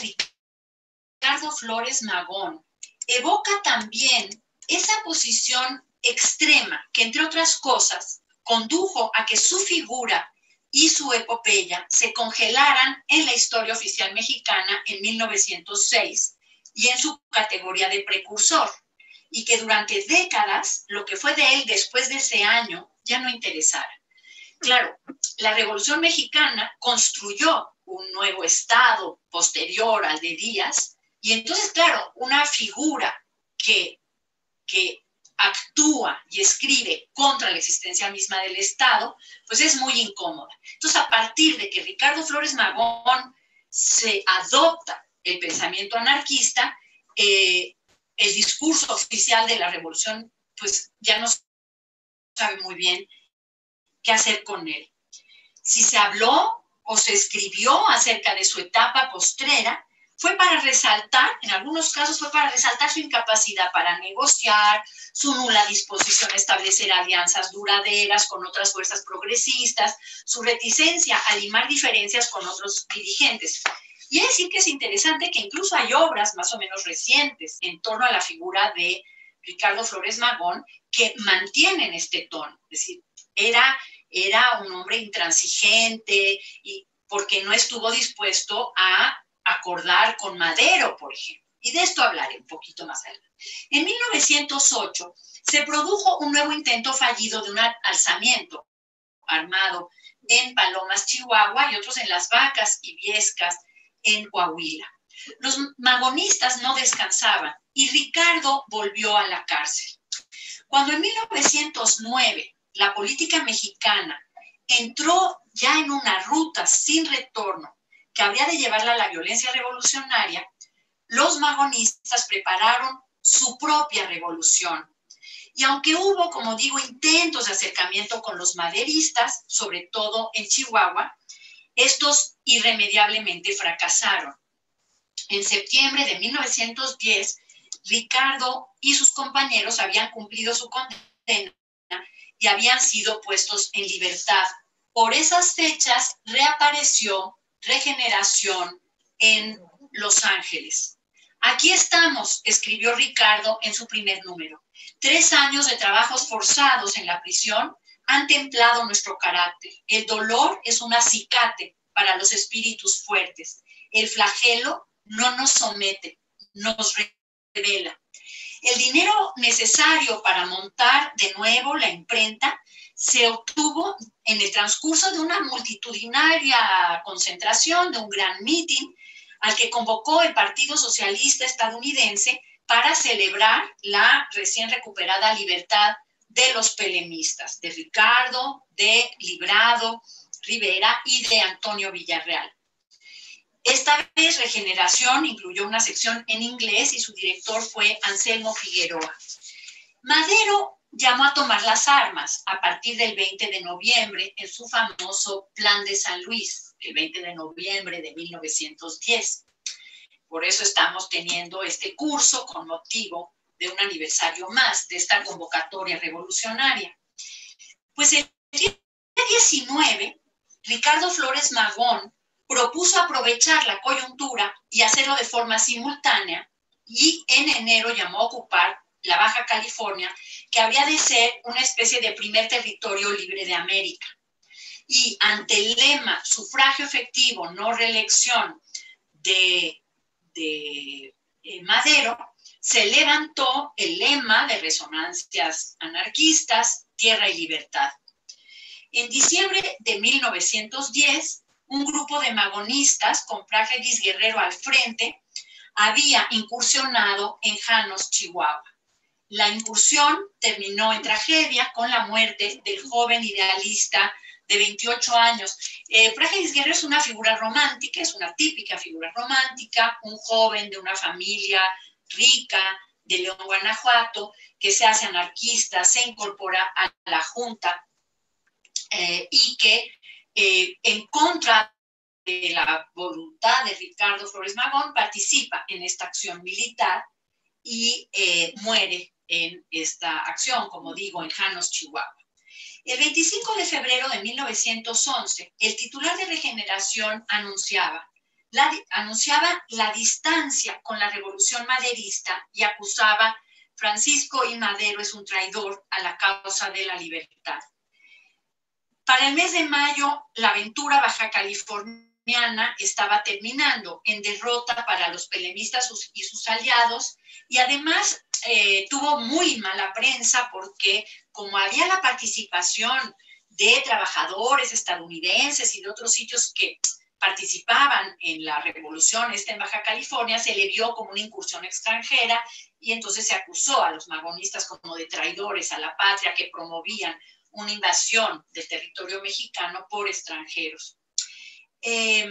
[SPEAKER 2] Ricardo Flores Magón evoca también esa posición extrema que, entre otras cosas, condujo a que su figura y su epopeya se congelaran en la historia oficial mexicana en mil novecientos seis y en su categoría de precursor, y que durante décadas lo que fue de él después de ese año ya no interesara. Claro, la Revolución Mexicana construyó un nuevo Estado posterior al de Díaz, y entonces, claro, una figura que, que actúa y escribe contra la existencia misma del Estado, pues es muy incómoda. Entonces, a partir de que Ricardo Flores Magón se adopta el pensamiento anarquista, eh, el discurso oficial de la revolución, pues ya no sabe muy bien qué hacer con él. Si se habló o se escribió acerca de su etapa postrera, fue para resaltar, en algunos casos fue para resaltar su incapacidad para negociar, su nula disposición a establecer alianzas duraderas con otras fuerzas progresistas, su reticencia a limar diferencias con otros dirigentes. Y es decir que es interesante que incluso hay obras más o menos recientes en torno a la figura de Ricardo Flores Magón que mantienen este tono. Es decir, era, era un hombre intransigente y porque no estuvo dispuesto a acordar con Madero, por ejemplo. Y de esto hablaré un poquito más adelante. En mil novecientos ocho se produjo un nuevo intento fallido de un alzamiento armado en Palomas, Chihuahua, y otros en Las Vacas y Viescas, en Coahuila. Los magonistas no descansaban y Ricardo volvió a la cárcel. Cuando en mil novecientos nueve la política mexicana entró ya en una ruta sin retorno que habría de llevarla a la violencia revolucionaria, los magonistas prepararon su propia revolución. Y aunque hubo, como digo, intentos de acercamiento con los maderistas, sobre todo en Chihuahua, estos irremediablemente fracasaron. En septiembre de mil novecientos diez, Ricardo y sus compañeros habían cumplido su condena y habían sido puestos en libertad. Por esas fechas reapareció Regeneración en Los Ángeles. Aquí estamos, escribió Ricardo en su primer número. Tres años de trabajos forzados en la prisión han templado nuestro carácter. El dolor es un acicate para los espíritus fuertes. El flagelo no nos somete, nos revela. El dinero necesario para montar de nuevo la imprenta se obtuvo en el transcurso de una multitudinaria concentración, de un gran meeting al que convocó el Partido Socialista Estadounidense para celebrar la recién recuperada libertad de los pelemistas, de Ricardo, de Librado Rivera y de Antonio Villarreal. Esta vez Regeneración incluyó una sección en inglés y su director fue Anselmo Figueroa. Madero llamó a tomar las armas a partir del veinte de noviembre en su famoso Plan de San Luis, el veinte de noviembre de mil novecientos diez. Por eso estamos teniendo este curso con motivo de un aniversario más de esta convocatoria revolucionaria. Pues el día diecinueve, Ricardo Flores Magón propuso aprovechar la coyuntura y hacerlo de forma simultánea, y en enero llamó a ocupar la Baja California, que habría de ser una especie de primer territorio libre de América. Y ante el lema sufragio efectivo, no reelección de, de eh, Madero, se levantó el lema de resonancias anarquistas, tierra y libertad. En diciembre de mil novecientos diez, un grupo de magonistas con Práxedis Guerrero al frente había incursionado en Janos, Chihuahua. La incursión terminó en tragedia con la muerte del joven idealista de veintiocho años. Eh, Práxedis Guerrero es una figura romántica, es una típica figura romántica, un joven de una familia rica de León, Guanajuato, que se hace anarquista, se incorpora a la Junta eh, y que eh, en contra de la voluntad de Ricardo Flores Magón participa en esta acción militar y eh, muere en esta acción, como digo, en Janos, Chihuahua. El veinticinco de febrero de mil novecientos once, el titular de Regeneración anunciaba la, anunciaba la distancia con la revolución maderista y acusaba: Francisco I. Madero es un traidor a la causa de la libertad. Para el mes de mayo, la aventura baja californiana estaba terminando en derrota para los pelemistas y sus aliados, y además eh, tuvo muy mala prensa porque, como había la participación de trabajadores estadounidenses y de otros sitios que participaban en la revolución esta en Baja California, se le vio como una incursión extranjera y entonces se acusó a los magonistas como de traidores a la patria, que promovían una invasión del territorio mexicano por extranjeros. Eh,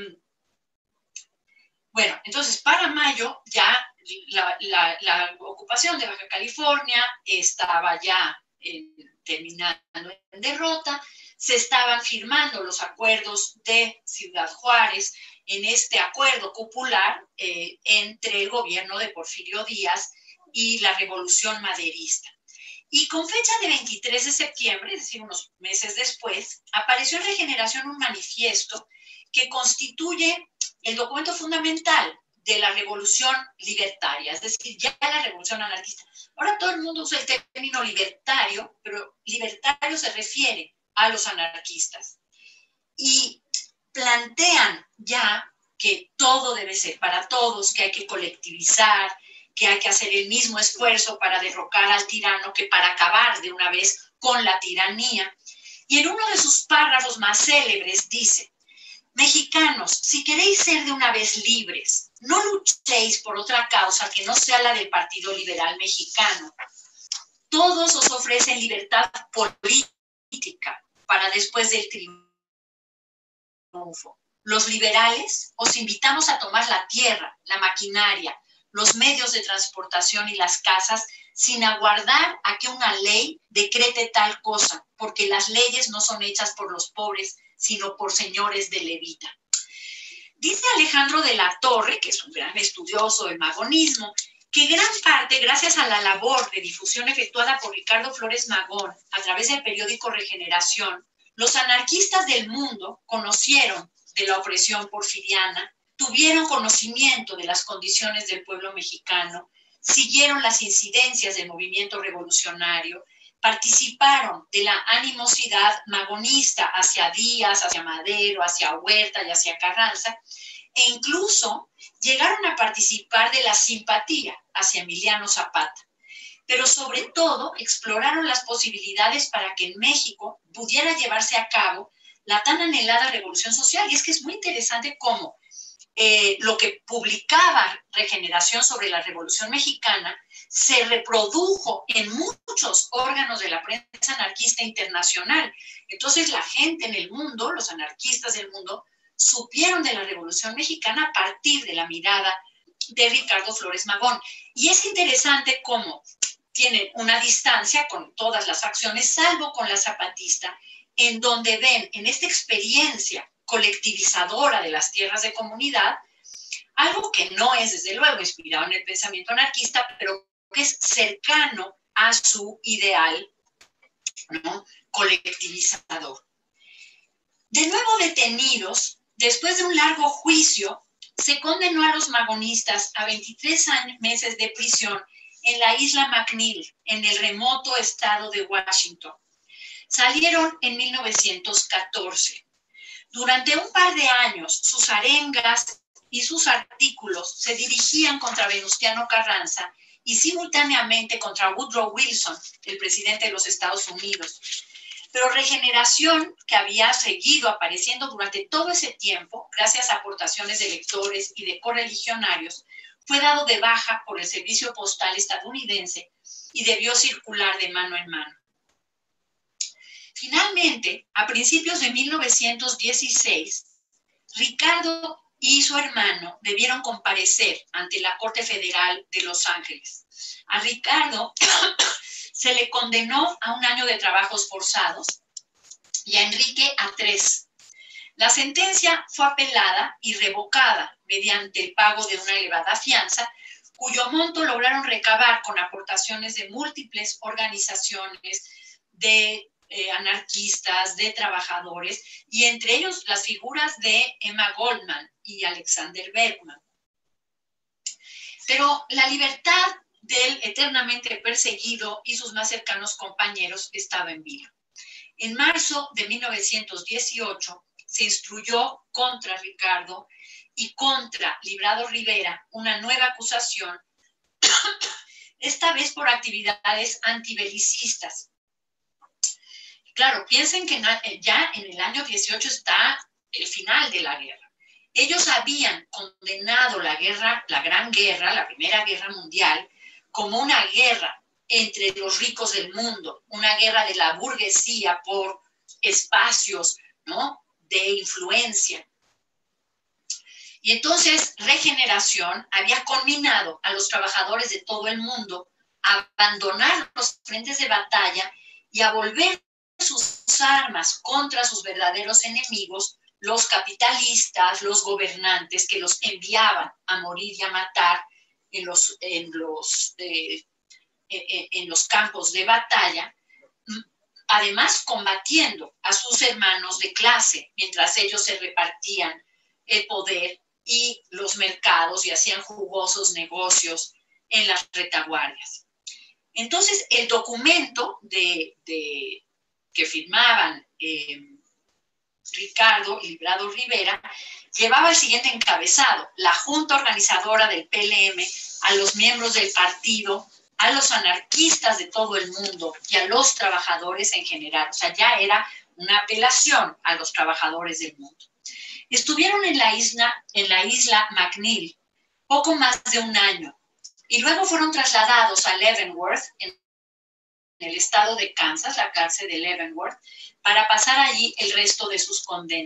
[SPEAKER 2] bueno, entonces para mayo ya la, la, la ocupación de Baja California estaba ya eh, terminando en derrota. Se estaban firmando los acuerdos de Ciudad Juárez. En este acuerdo cupular eh, entre el gobierno de Porfirio Díaz y la revolución maderista. Y con fecha de veintitrés de septiembre, es decir, unos meses después, apareció en Regeneración un manifiesto que constituye el documento fundamental de la revolución libertaria, es decir, ya la revolución anarquista. Ahora todo el mundo usa el término libertario, pero libertario se refiere a los anarquistas. Y plantean ya que todo debe ser para todos, que hay que colectivizar, que hay que hacer el mismo esfuerzo para derrocar al tirano que para acabar de una vez con la tiranía. Y en uno de sus párrafos más célebres dice: mexicanos, si queréis ser de una vez libres, no luchéis por otra causa que no sea la del Partido Liberal Mexicano. Todos os ofrecen libertad política para después del triunfo triunfo. Los liberales os invitamos a tomar la tierra, la maquinaria, los medios de transportación y las casas sin aguardar a que una ley decrete tal cosa, porque las leyes no son hechas por los pobres, sino por señores de levita. Dice Alejandro de la Torre, que es un gran estudioso del magonismo, que gran parte, gracias a la labor de difusión efectuada por Ricardo Flores Magón a través del periódico Regeneración, los anarquistas del mundo conocieron de la opresión porfiriana, tuvieron conocimiento de las condiciones del pueblo mexicano, siguieron las incidencias del movimiento revolucionario, participaron de la animosidad magonista hacia Díaz, hacia Madero, hacia Huerta y hacia Carranza, e incluso llegaron a participar de la simpatía hacia Emiliano Zapata. Pero sobre todo exploraron las posibilidades para que en México pudiera llevarse a cabo la tan anhelada revolución social. Y es que es muy interesante cómo eh, lo que publicaba Regeneración sobre la Revolución Mexicana se reprodujo en muchos órganos de la prensa anarquista internacional. Entonces la gente en el mundo, los anarquistas del mundo, supieron de la Revolución Mexicana a partir de la mirada de Ricardo Flores Magón. Y es interesante cómo tienen una distancia con todas las acciones, salvo con la zapatista, en donde ven en esta experiencia colectivizadora de las tierras de comunidad, algo que no es desde luego inspirado en el pensamiento anarquista, pero que es cercano a su ideal, ¿no?, colectivizador. De nuevo detenidos, después de un largo juicio, se condenó a los magonistas a veintitrés años, meses de prisión en la isla McNeil, en el remoto estado de Washington. Salieron en mil novecientos catorce. Durante un par de años, sus arengas y sus artículos se dirigían contra Venustiano Carranza y simultáneamente contra Woodrow Wilson, el presidente de los Estados Unidos. Pero Regeneración, que había seguido apareciendo durante todo ese tiempo, gracias a aportaciones de lectores y de correligionarios, fue dado de baja por el Servicio Postal estadounidense y debió circular de mano en mano. Finalmente, a principios de mil novecientos dieciséis, Ricardo y su hermano debieron comparecer ante la Corte Federal de Los Ángeles. A Ricardo se le condenó a un año de trabajos forzados y a Enrique a tres. La sentencia fue apelada y revocada mediante el pago de una elevada fianza, cuyo monto lograron recabar con aportaciones de múltiples organizaciones de eh, anarquistas, de trabajadores, y entre ellos las figuras de Emma Goldman y Alexander Bergman. Pero la libertad del eternamente perseguido y sus más cercanos compañeros estaba en vilo. En marzo de mil novecientos dieciocho se instruyó contra Ricardo y contra Librado Rivera una nueva acusación, esta vez por actividades antibelicistas. Claro, piensen que ya en el año dieciocho está el final de la guerra. Ellos habían condenado la guerra, la Gran Guerra, la Primera Guerra Mundial, como una guerra entre los ricos del mundo, una guerra de la burguesía por espacios, ¿no?, de influencia. Y entonces Regeneración había conminado a los trabajadores de todo el mundo a abandonar los frentes de batalla y a volver sus armas contra sus verdaderos enemigos, los capitalistas, los gobernantes que los enviaban a morir y a matar en los, en los, eh, en, en los campos de batalla, además combatiendo a sus hermanos de clase mientras ellos se repartían el poder y los mercados y hacían jugosos negocios en las retaguardias. Entonces, el documento de, de, que firmaban eh, Ricardo y Librado Rivera llevaba el siguiente encabezado: la Junta Organizadora del P L M a los miembros del partido, a los anarquistas de todo el mundo y a los trabajadores en general. O sea, ya era una apelación a los trabajadores del mundo. Estuvieron en la isla, en la isla McNeil poco más de un año y luego fueron trasladados a Leavenworth, en el estado de Kansas, la cárcel de Leavenworth, para pasar allí el resto de sus condenas.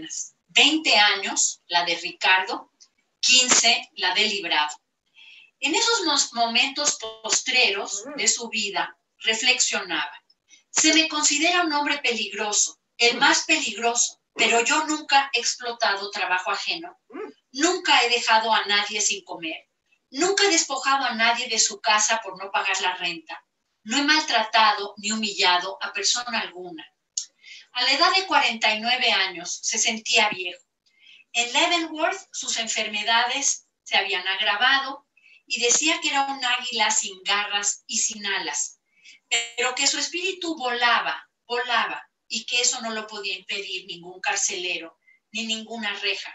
[SPEAKER 2] veinte años la de Ricardo, quince la de Librado. En esos momentos postreros de su vida reflexionaba: se me considera un hombre peligroso, el más peligroso, pero yo nunca he explotado trabajo ajeno, nunca he dejado a nadie sin comer, nunca he despojado a nadie de su casa por no pagar la renta, no he maltratado ni humillado a persona alguna. A la edad de cuarenta y nueve años se sentía viejo. En Leavenworth sus enfermedades se habían agravado y decía que era un águila sin garras y sin alas, pero que su espíritu volaba, volaba, y que eso no lo podía impedir ningún carcelero ni ninguna reja.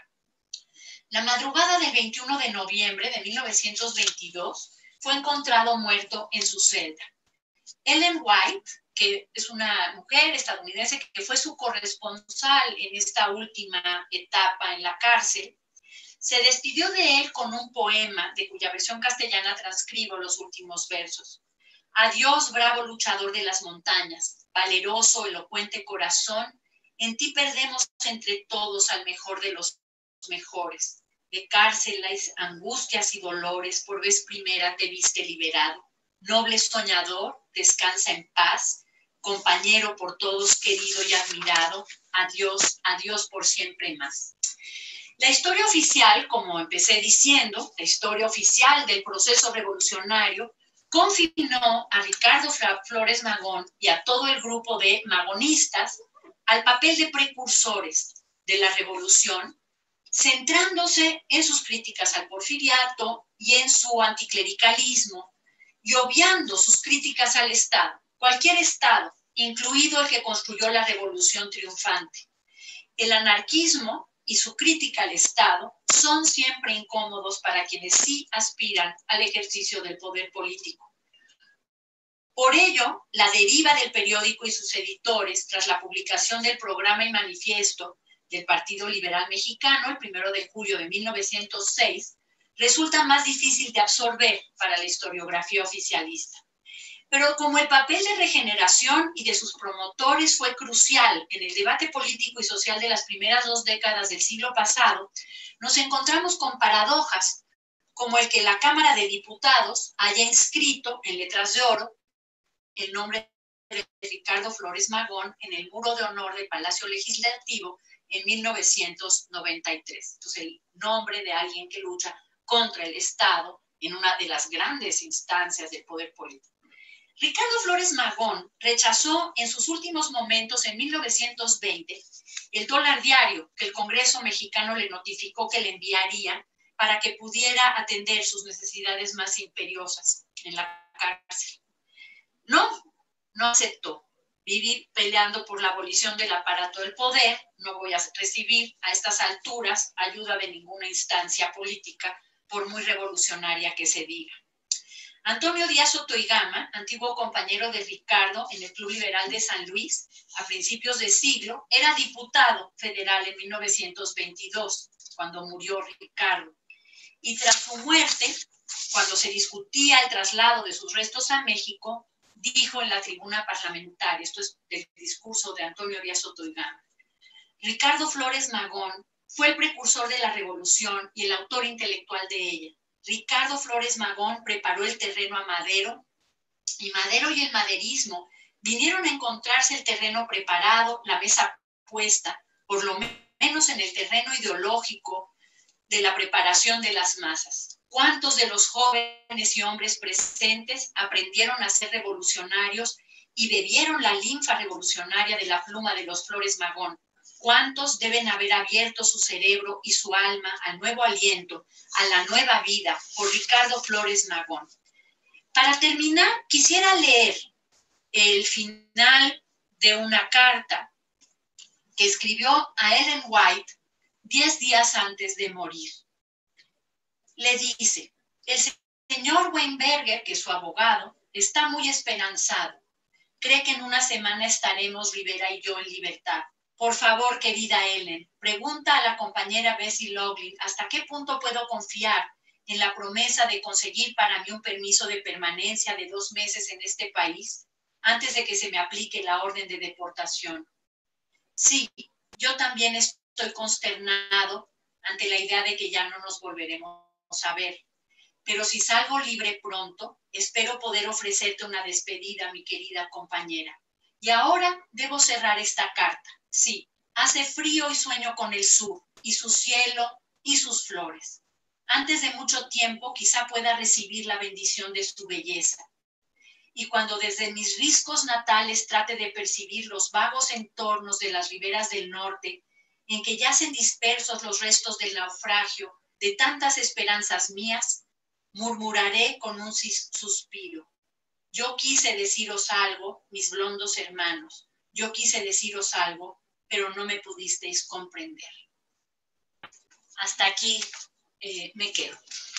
[SPEAKER 2] La madrugada del veintiuno de noviembre de mil novecientos veintidós fue encontrado muerto en su celda. Ellen White, que es una mujer estadounidense que fue su corresponsal en esta última etapa en la cárcel, se despidió de él con un poema de cuya versión castellana transcribo los últimos versos. Adiós, bravo luchador de las montañas, valeroso, elocuente corazón, en ti perdemos entre todos al mejor de los mejores. De cárceles, angustias y dolores, por vez primera te viste liberado. Noble soñador, descansa en paz, compañero por todos querido y admirado, adiós, adiós por siempre más. La historia oficial, como empecé diciendo, la historia oficial del proceso revolucionario, confinó a Ricardo Flores Magón y a todo el grupo de magonistas al papel de precursores de la revolución, centrándose en sus críticas al porfiriato y en su anticlericalismo, y obviando sus críticas al Estado, cualquier Estado, incluido el que construyó la revolución triunfante. El anarquismo y su crítica al Estado son siempre incómodos para quienes sí aspiran al ejercicio del poder político. Por ello, la deriva del periódico y sus editores, tras la publicación del programa y manifiesto del Partido Liberal Mexicano, el primero de julio de mil novecientos seis, resulta más difícil de absorber para la historiografía oficialista. Pero como el papel de Regeneración y de sus promotores fue crucial en el debate político y social de las primeras dos décadas del siglo pasado, nos encontramos con paradojas, como el que la Cámara de Diputados haya inscrito en letras de oro el nombre de Ricardo Flores Magón en el muro de honor del Palacio Legislativo en mil novecientos noventa y tres. Entonces, el nombre de alguien que lucha contra el Estado en una de las grandes instancias del poder político. Ricardo Flores Magón rechazó en sus últimos momentos, en mil novecientos veinte, el dólar diario que el Congreso mexicano le notificó que le enviaría para que pudiera atender sus necesidades más imperiosas en la cárcel. No, no aceptó vivir peleando por la abolición del aparato del poder. No voy a recibir a estas alturas ayuda de ninguna instancia política, por muy revolucionaria que se diga. Antonio Díaz Soto y Gama, antiguo compañero de Ricardo en el Club Liberal de San Luis, a principios de siglo, era diputado federal en mil novecientos veintidós, cuando murió Ricardo. Y tras su muerte, cuando se discutía el traslado de sus restos a México, dijo en la tribuna parlamentaria, esto es del discurso de Antonio Díaz Soto y Gama: Ricardo Flores Magón fue el precursor de la revolución y el autor intelectual de ella. Ricardo Flores Magón preparó el terreno a Madero, y Madero y el maderismo vinieron a encontrarse el terreno preparado, la mesa puesta, por lo menos en el terreno ideológico de la preparación de las masas. ¿Cuántos de los jóvenes y hombres presentes aprendieron a ser revolucionarios y bebieron la linfa revolucionaria de la pluma de los Flores Magón? ¿Cuántos deben haber abierto su cerebro y su alma al nuevo aliento, a la nueva vida, por Ricardo Flores Magón? Para terminar, quisiera leer el final de una carta que escribió a Ellen White diez días antes de morir. Le dice: el señor Weinberger, que es su abogado, está muy esperanzado. Cree que en una semana estaremos Rivera y yo en libertad. Por favor, querida Ellen, pregunta a la compañera Bessie Loughlin hasta qué punto puedo confiar en la promesa de conseguir para mí un permiso de permanencia de dos meses en este país antes de que se me aplique la orden de deportación. Sí, yo también espero estoy consternado ante la idea de que ya no nos volveremos a ver. Pero si salgo libre pronto, espero poder ofrecerte una despedida, mi querida compañera. Y ahora debo cerrar esta carta. Sí, hace frío y sueño con el sur, y su cielo, y sus flores. Antes de mucho tiempo quizá pueda recibir la bendición de su belleza. Y cuando desde mis riscos natales trate de percibir los vagos entornos de las riberas del norte, en que yacen dispersos los restos del naufragio de tantas esperanzas mías, murmuraré con un suspiro. Yo quise deciros algo, mis blondos hermanos, yo quise deciros algo, pero no me pudisteis comprender. Hasta aquí eh, me quedo.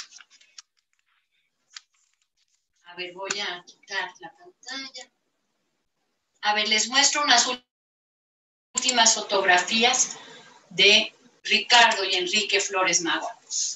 [SPEAKER 2] A ver, voy a quitar la pantalla. A ver, les muestro unas últimas fotografías de Ricardo y Enrique Flores Magón.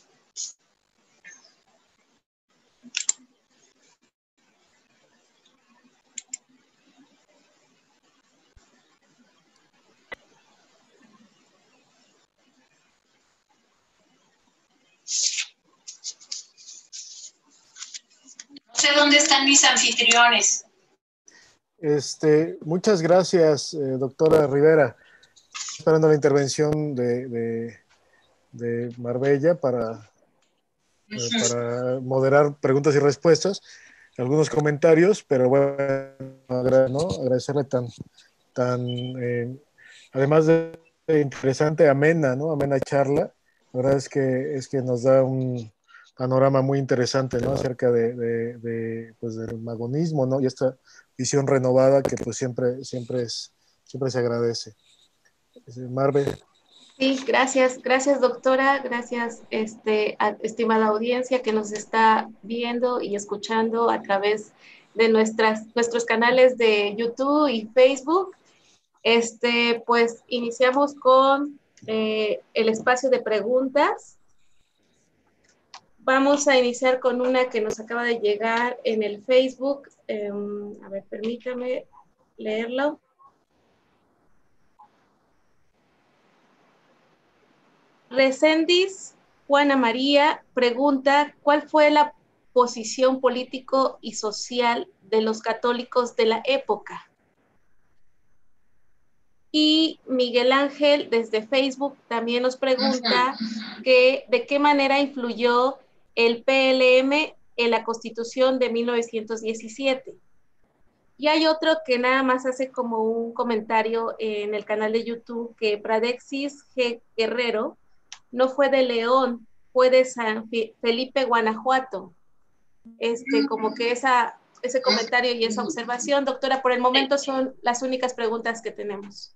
[SPEAKER 2] No sé dónde están mis anfitriones.
[SPEAKER 3] Este, muchas gracias, eh, doctora Rivera. Esperando la intervención de, de, de Marbella para, eh, para moderar preguntas y respuestas, algunos comentarios, pero bueno, ¿no? Agradecerle tan, tan eh, además de interesante, amena, ¿no? Amena charla. La verdad es que, es que nos da un panorama muy interesante, ¿no? Acerca de, de, de, pues, del magonismo, ¿no? Y esta visión renovada que pues siempre, siempre, es, siempre se agradece. Marve.
[SPEAKER 4] Sí, gracias, gracias doctora, gracias este, a, estimada audiencia que nos está viendo y escuchando a través de nuestras, nuestros canales de YouTube y Facebook. Este, pues iniciamos con eh, el espacio de preguntas. Vamos a iniciar con una que nos acaba de llegar en el Facebook. Eh, a ver, permítame leerlo. Recendis Juana María pregunta, ¿cuál fue la posición político y social de los católicos de la época? Y Miguel Ángel desde Facebook también nos pregunta que, de qué manera influyó el P L M en la Constitución de mil novecientos diecisiete. Y hay otro que nada más hace como un comentario en el canal de YouTube, que Pradexis G. Guerrero no fue de León, fue de San Felipe, Guanajuato. Este, como que esa, ese comentario y esa observación, doctora, por el momento son las únicas preguntas que tenemos.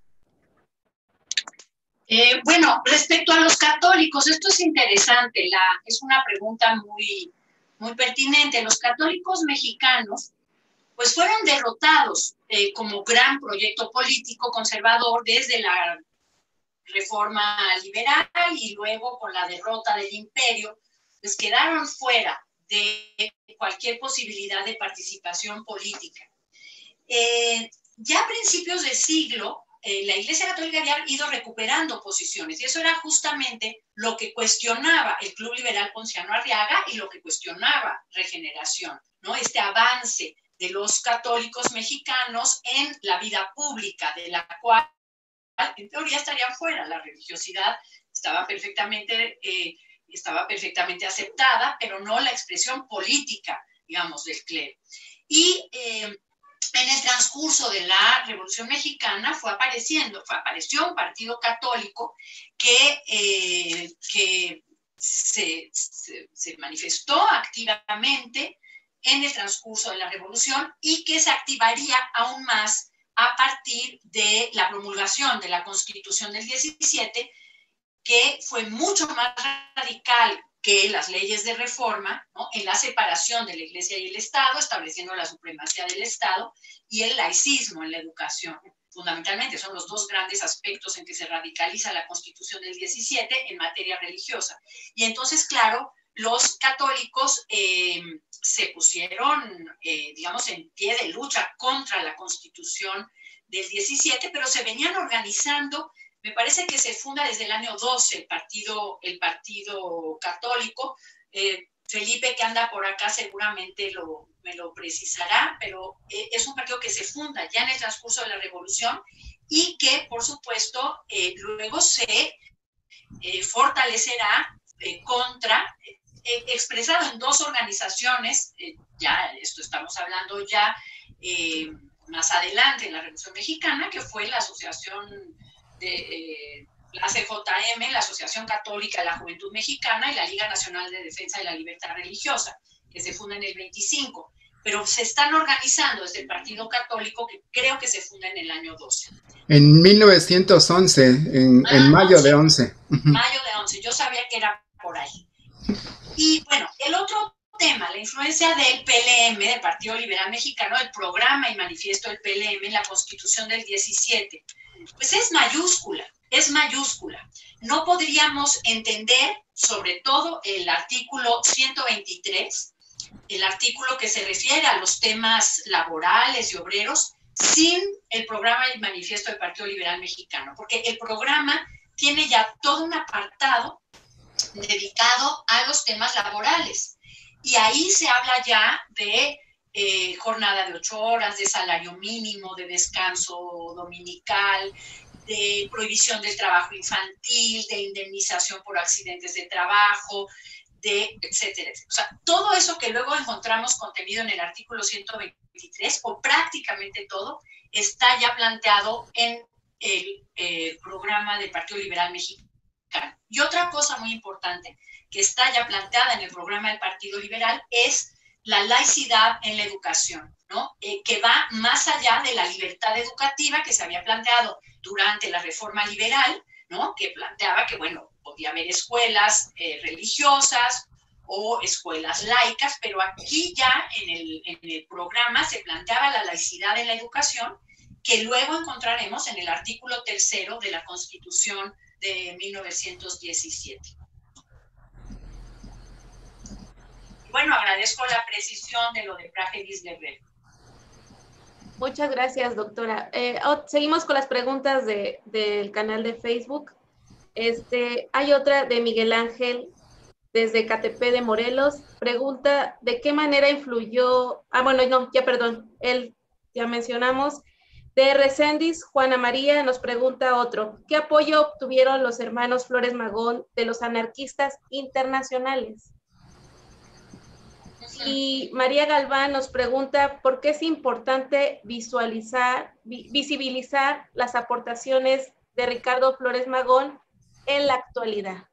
[SPEAKER 2] Eh, bueno, respecto a los católicos, esto es interesante, la, es una pregunta muy, muy pertinente. Los católicos mexicanos pues fueron derrotados eh, como gran proyecto político conservador desde la Reforma Liberal y luego con la derrota del imperio, pues quedaron fuera de cualquier posibilidad de participación política. Eh, ya a principios de siglo, eh, la Iglesia Católica había ido recuperando posiciones y eso era justamente lo que cuestionaba el Club Liberal Ponciano Arriaga y lo que cuestionaba Regeneración, ¿no? Este avance de los católicos mexicanos en la vida pública, de la cual en teoría estarían fuera. La religiosidad estaba perfectamente, eh, estaba perfectamente aceptada, pero no la expresión política, digamos, del clero. Y eh, en el transcurso de la Revolución Mexicana fue apareciendo, fue, apareció un partido católico que, eh, que se, se, se manifestó activamente en el transcurso de la Revolución y que se activaría aún más a partir de la promulgación de la Constitución del diecisiete, que fue mucho más radical que las leyes de reforma, ¿no? En la separación de la Iglesia y el Estado, estableciendo la supremacía del Estado, y el laicismo en la educación. Fundamentalmente son los dos grandes aspectos en que se radicaliza la Constitución del diecisiete en materia religiosa. Y entonces, claro, los católicos eh, se pusieron, eh, digamos, en pie de lucha contra la Constitución del diecisiete, pero se venían organizando me parece que se funda desde el año doce el partido, el partido católico. Eh, Felipe, que anda por acá, seguramente lo, me lo precisará, pero eh, es un partido que se funda ya en el transcurso de la Revolución y que, por supuesto, eh, luego se eh, fortalecerá eh, contra, eh, expresado en dos organizaciones, eh, ya esto estamos hablando ya eh, más adelante en la Revolución Mexicana, que fue la Asociación de... Eh, la A C J M, la Asociación Católica de la Juventud Mexicana y la Liga Nacional de Defensa de la Libertad Religiosa, que se funda en el veinticinco, pero se están organizando desde el Partido Católico, que creo que se funda en el año doce.
[SPEAKER 5] En mil novecientos once, en, ah, en mayo once, de once.
[SPEAKER 2] Mayo de once, yo sabía que era por ahí. Y bueno, el otro tema, la influencia del P L M, del Partido Liberal Mexicano, el programa y manifiesto del P L M en la Constitución del diecisiete, pues es mayúscula. Es mayúscula. No podríamos entender, sobre todo el artículo ciento veintitrés, el artículo que se refiere a los temas laborales y obreros, sin el programa y manifiesto del Partido Liberal Mexicano, porque el programa tiene ya todo un apartado dedicado a los temas laborales. Y ahí se habla ya de eh, jornada de ocho horas, de salario mínimo, de descanso dominical, de prohibición del trabajo infantil, de indemnización por accidentes de trabajo, de etcétera, etcétera. O sea, todo eso que luego encontramos contenido en el artículo ciento veintitrés, o prácticamente todo, está ya planteado en el eh, programa del Partido Liberal Mexicano. Y otra cosa muy importante que está ya planteada en el programa del Partido Liberal es la laicidad en la educación, ¿no? Eh, que va más allá de la libertad educativa que se había planteado durante la reforma liberal, ¿no? Que planteaba que, bueno, podía haber escuelas eh, religiosas o escuelas laicas, pero aquí ya en el, en el programa se planteaba la laicidad en la educación, que luego encontraremos en el artículo tercero de la Constitución de mil novecientos diecisiete. Bueno, agradezco la precisión de lo de Praxedis Guerrero.
[SPEAKER 4] Muchas gracias, doctora. Eh, oh, seguimos con las preguntas de, del canal de Facebook. Este, hay otra de Miguel Ángel, desde Catepec de Morelos. Pregunta, ¿de qué manera influyó? Ah, bueno, no, ya perdón, él ya mencionamos. De Recendis, Juana María nos pregunta otro. ¿Qué apoyo obtuvieron los hermanos Flores Magón de los anarquistas internacionales? Y María Galván nos pregunta por qué es importante visualizar, vi, visibilizar las aportaciones de Ricardo Flores Magón en la actualidad.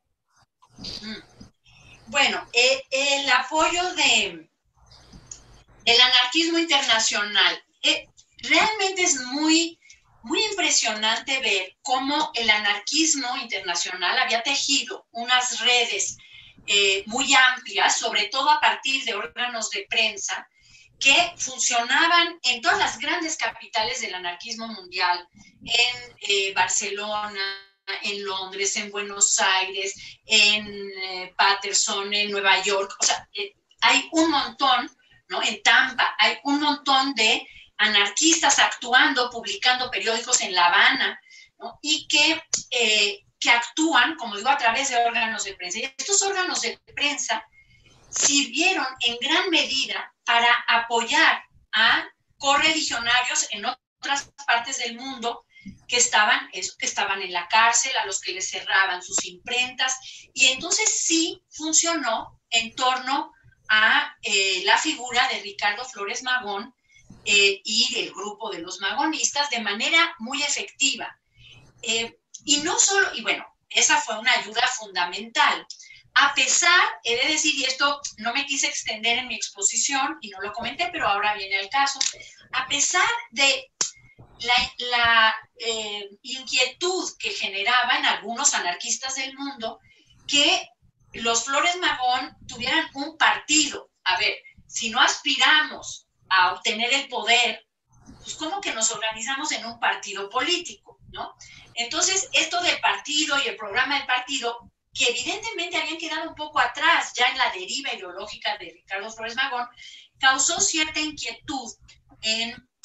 [SPEAKER 2] Bueno, eh, el apoyo de, del anarquismo internacional, eh, realmente es muy, muy impresionante ver cómo el anarquismo internacional había tejido unas redes Eh, muy amplias, sobre todo a partir de órganos de prensa que funcionaban en todas las grandes capitales del anarquismo mundial, en eh, Barcelona, en Londres, en Buenos Aires, en eh, Paterson, en Nueva York. O sea, eh, hay un montón, ¿no? En Tampa, hay un montón de anarquistas actuando, publicando periódicos en La Habana, ¿no? Y que... Eh, que actúan, como digo, a través de órganos de prensa. Y estos órganos de prensa sirvieron en gran medida para apoyar a correligionarios en otras partes del mundo que estaban, eso, que estaban en la cárcel, a los que les cerraban sus imprentas. Y entonces sí funcionó en torno a eh, la figura de Ricardo Flores Magón eh, y del grupo de los magonistas de manera muy efectiva. Eh, Y no solo, y bueno, esa fue una ayuda fundamental. A pesar, he de decir, y esto no me quise extender en mi exposición y no lo comenté, pero ahora viene el caso, a pesar de la, la eh, inquietud que generaba en algunos anarquistas del mundo que los Flores Magón tuvieran un partido. A ver, si no aspiramos a obtener el poder, pues ¿cómo que nos organizamos en un partido político, no? Entonces, esto del partido y el programa del partido, que evidentemente habían quedado un poco atrás ya en la deriva ideológica de Ricardo Flores Magón, causó cierta inquietud en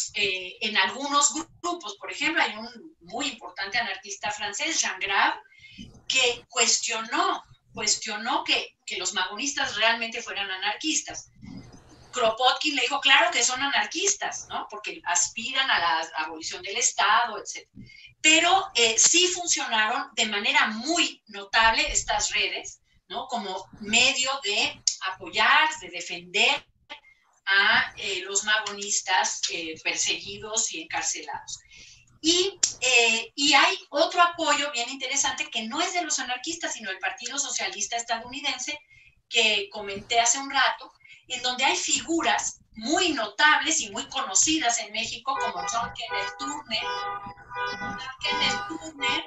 [SPEAKER 2] eh, en algunos grupos, por ejemplo, hay un muy importante anarquista francés, Jean Grave, que cuestionó, cuestionó que, que los magonistas realmente fueran anarquistas. Kropotkin le dijo, claro que son anarquistas, ¿no? Porque aspiran a la abolición del Estado, etcétera. Pero eh, sí funcionaron de manera muy notable estas redes, ¿no? Como medio de apoyar, de defender a eh, los magonistas eh, perseguidos y encarcelados. Y, eh, y hay otro apoyo bien interesante que no es de los anarquistas, sino del Partido Socialista Estadounidense, que comenté hace un rato, en donde hay figuras muy notables y muy conocidas en México, como John Kenneth Turner. John Kenneth Turner,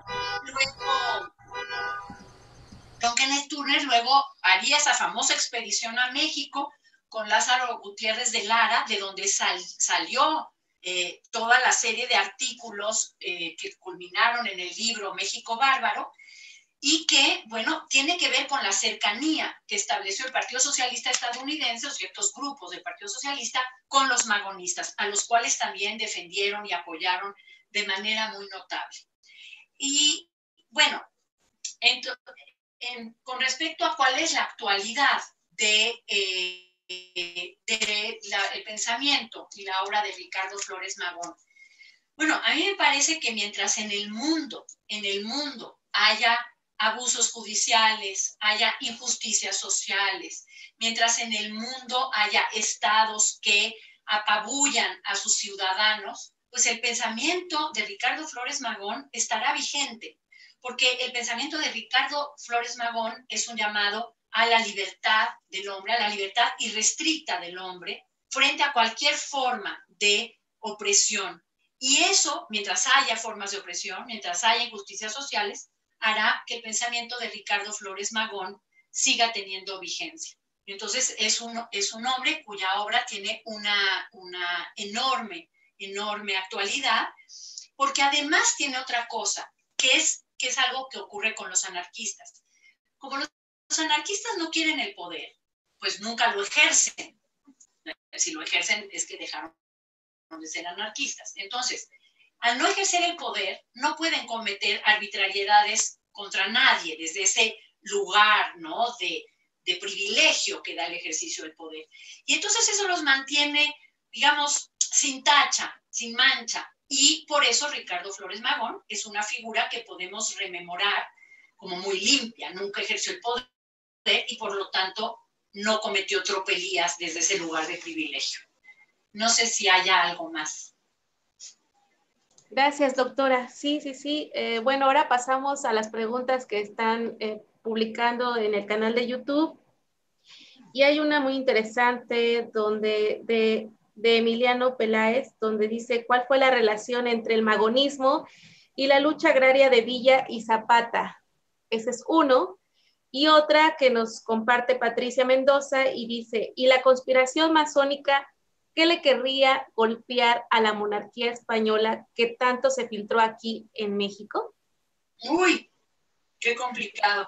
[SPEAKER 2] luego, John Kenneth Turner luego haría esa famosa expedición a México con Lázaro Gutiérrez de Lara, de donde sal, salió eh, toda la serie de artículos eh, que culminaron en el libro México Bárbaro, y que, bueno, tiene que ver con la cercanía que estableció el Partido Socialista Estadounidense, o ciertos grupos del Partido Socialista, con los magonistas, a los cuales también defendieron y apoyaron de manera muy notable. Y, bueno, en, en, con respecto a cuál es la actualidad de, eh, de la, el pensamiento y la obra de Ricardo Flores Magón, bueno, a mí me parece que mientras en el mundo, en el mundo haya abusos judiciales, haya injusticias sociales, mientras en el mundo haya estados que apabullan a sus ciudadanos, pues el pensamiento de Ricardo Flores Magón estará vigente, porque el pensamiento de Ricardo Flores Magón es un llamado a la libertad del hombre, a la libertad irrestricta del hombre, frente a cualquier forma de opresión. Y eso, mientras haya formas de opresión, mientras haya injusticias sociales, hará que el pensamiento de Ricardo Flores Magón siga teniendo vigencia. Entonces, es un, es un hombre cuya obra tiene una, una enorme, enorme actualidad, porque además tiene otra cosa, que es, que es algo que ocurre con los anarquistas. Como los, los anarquistas no quieren el poder, pues nunca lo ejercen. Si lo ejercen es que dejaron de ser anarquistas. Entonces, al no ejercer el poder, no pueden cometer arbitrariedades contra nadie desde ese lugar, ¿no? de, de privilegio que da el ejercicio del poder. Y entonces eso los mantiene, digamos, sin tacha, sin mancha. Y por eso Ricardo Flores Magón es una figura que podemos rememorar como muy limpia. Nunca ejerció el poder y por lo tanto no cometió tropelías desde ese lugar de privilegio. No sé si haya algo más.
[SPEAKER 4] Gracias, doctora. Sí, sí, sí. Eh, bueno, ahora pasamos a las preguntas que están eh, publicando en el canal de YouTube. Y hay una muy interesante donde, de, de Emiliano Peláez, donde dice, ¿cuál fue la relación entre el magonismo y la lucha agraria de Villa y Zapata? Ese es uno. Y otra que nos comparte Patricia Mendoza y dice, ¿y la conspiración masónica qué le querría golpear a la monarquía española que tanto se filtró aquí en México?
[SPEAKER 2] Uy, qué complicado.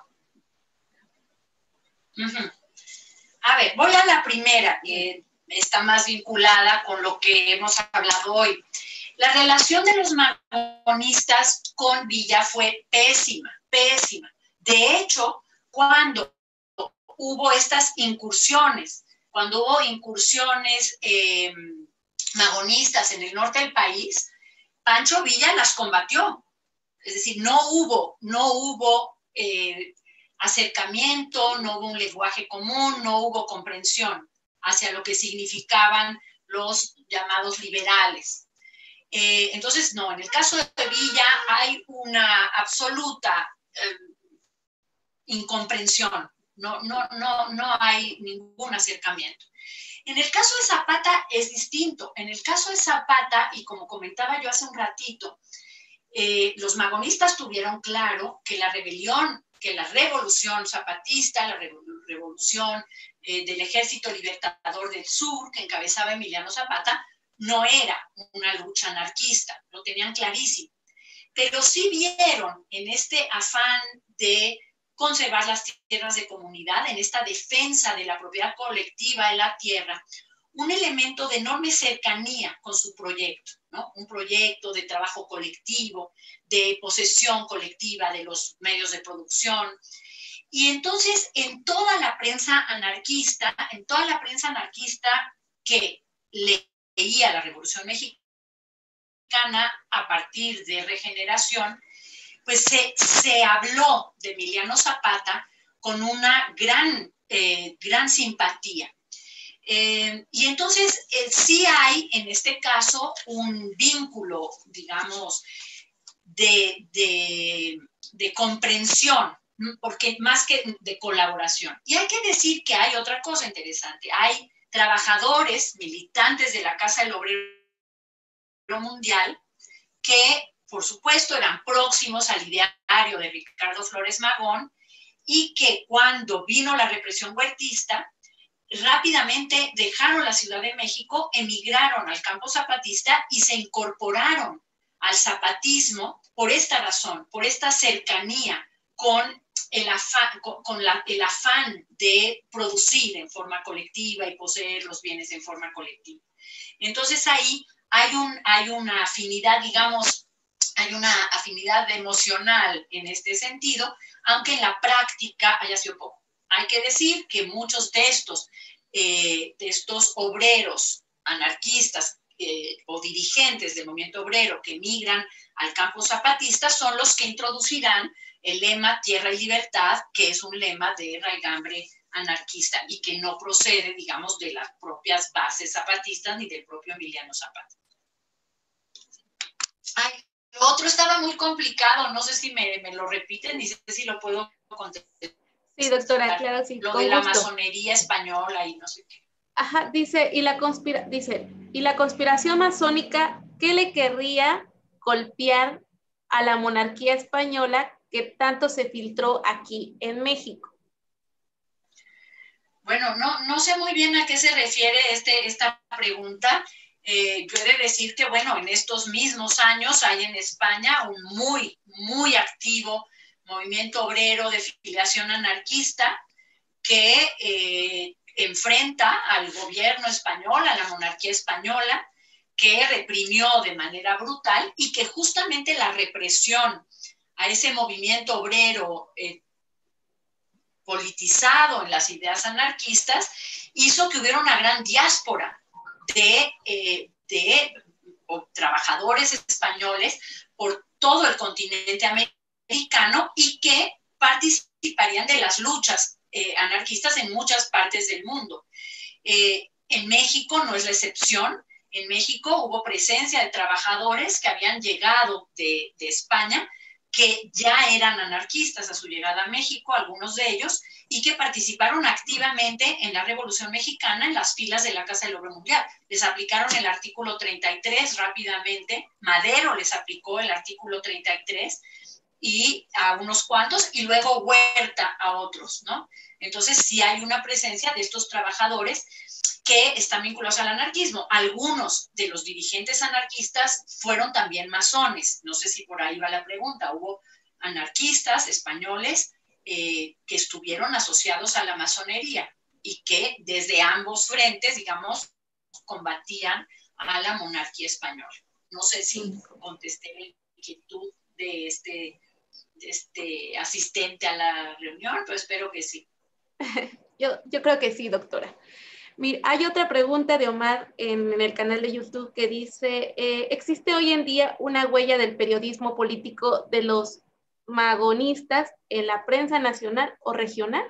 [SPEAKER 2] Uh-huh. A ver, voy a la primera, que está más vinculada con lo que hemos hablado hoy. La relación de los magonistas con Villa fue pésima, pésima. De hecho, cuando hubo estas incursiones, cuando hubo incursiones eh, magonistas en el norte del país, Pancho Villa las combatió. Es decir, no hubo, no hubo eh, acercamiento, no hubo un lenguaje común, no hubo comprensión hacia lo que significaban los llamados liberales. Eh, entonces, no, en el caso de Villa hay una absoluta eh, incomprensión. No, no, no, no hay ningún acercamiento. En el caso de Zapata es distinto. En el caso de Zapata, y como comentaba yo hace un ratito, eh, los magonistas tuvieron claro que la rebelión, que la revolución zapatista, la revolución eh, del Ejército Libertador del Sur, que encabezaba Emiliano Zapata, no era una lucha anarquista, lo tenían clarísimo. Pero sí vieron en este afán de conservar las tierras de comunidad, en esta defensa de la propiedad colectiva de la tierra, un elemento de enorme cercanía con su proyecto, ¿no? Un proyecto de trabajo colectivo, de posesión colectiva de los medios de producción. Y entonces, en toda la prensa anarquista, en toda la prensa anarquista que leía la Revolución Mexicana a partir de Regeneración, pues se, se habló de Emiliano Zapata con una gran, eh, gran simpatía. Eh, y entonces eh, sí hay en este caso un vínculo, digamos, de, de, de comprensión, porque más que de colaboración. Y hay que decir que hay otra cosa interesante. Hay trabajadores, militantes de la Casa del Obrero Mundial, que por supuesto eran próximos al ideario de Ricardo Flores Magón y que cuando vino la represión huertista, rápidamente dejaron la Ciudad de México, emigraron al campo zapatista y se incorporaron al zapatismo por esta razón, por esta cercanía con el afán, con, con la, el afán de producir en forma colectiva y poseer los bienes en forma colectiva. Entonces ahí hay, un, hay una afinidad, digamos, hay una afinidad emocional en este sentido, aunque en la práctica haya sido poco. Hay que decir que muchos de estos, eh, de estos obreros anarquistas eh, o dirigentes del movimiento obrero que emigran al campo zapatista son los que introducirán el lema Tierra y Libertad, que es un lema de raigambre anarquista y que no procede, digamos, de las propias bases zapatistas ni del propio Emiliano Zapata. Ay, lo otro estaba muy complicado, no sé si me, me lo repiten, ni sé si lo puedo contestar.
[SPEAKER 4] Sí, doctora, claro, sí.
[SPEAKER 2] Lo de la masonería española y no sé qué.
[SPEAKER 4] Ajá, dice, y la conspira, dice, y la conspiración masónica, ¿qué le querría golpear a la monarquía española que tanto se filtró aquí en México?
[SPEAKER 2] Bueno, no, no sé muy bien a qué se refiere este, esta pregunta. Eh, yo he de decir que, bueno, en estos mismos años hay en España un muy, muy activo movimiento obrero de filiación anarquista que eh, enfrenta al gobierno español, a la monarquía española, que reprimió de manera brutal y que justamente la represión a ese movimiento obrero eh, politizado en las ideas anarquistas hizo que hubiera una gran diáspora de, eh, de o, trabajadores españoles por todo el continente americano y que participarían de las luchas eh, anarquistas en muchas partes del mundo. Eh, en México no es la excepción. En México hubo presencia de trabajadores que habían llegado de, de España, que ya eran anarquistas a su llegada a México, algunos de ellos, y que participaron activamente en la Revolución Mexicana en las filas de la Casa del Obrero Mundial. Les aplicaron el artículo treinta y tres rápidamente, Madero les aplicó el artículo treinta y tres y a unos cuantos, y luego Huerta a otros, ¿no? Entonces sí hay una presencia de estos trabajadores que están vinculados al anarquismo. Algunos de los dirigentes anarquistas fueron también masones. No sé si por ahí va la pregunta. Hubo anarquistas españoles eh, que estuvieron asociados a la masonería y que desde ambos frentes, digamos, combatían a la monarquía española. No sé si contesté la inquietud de este, de este asistente a la reunión, pero espero que sí.
[SPEAKER 4] Yo, yo creo que sí, doctora. Mira, hay otra pregunta de Omar en, en el canal de YouTube que dice, eh, ¿existe hoy en día una huella del periodismo político de los magonistas en la prensa nacional o regional?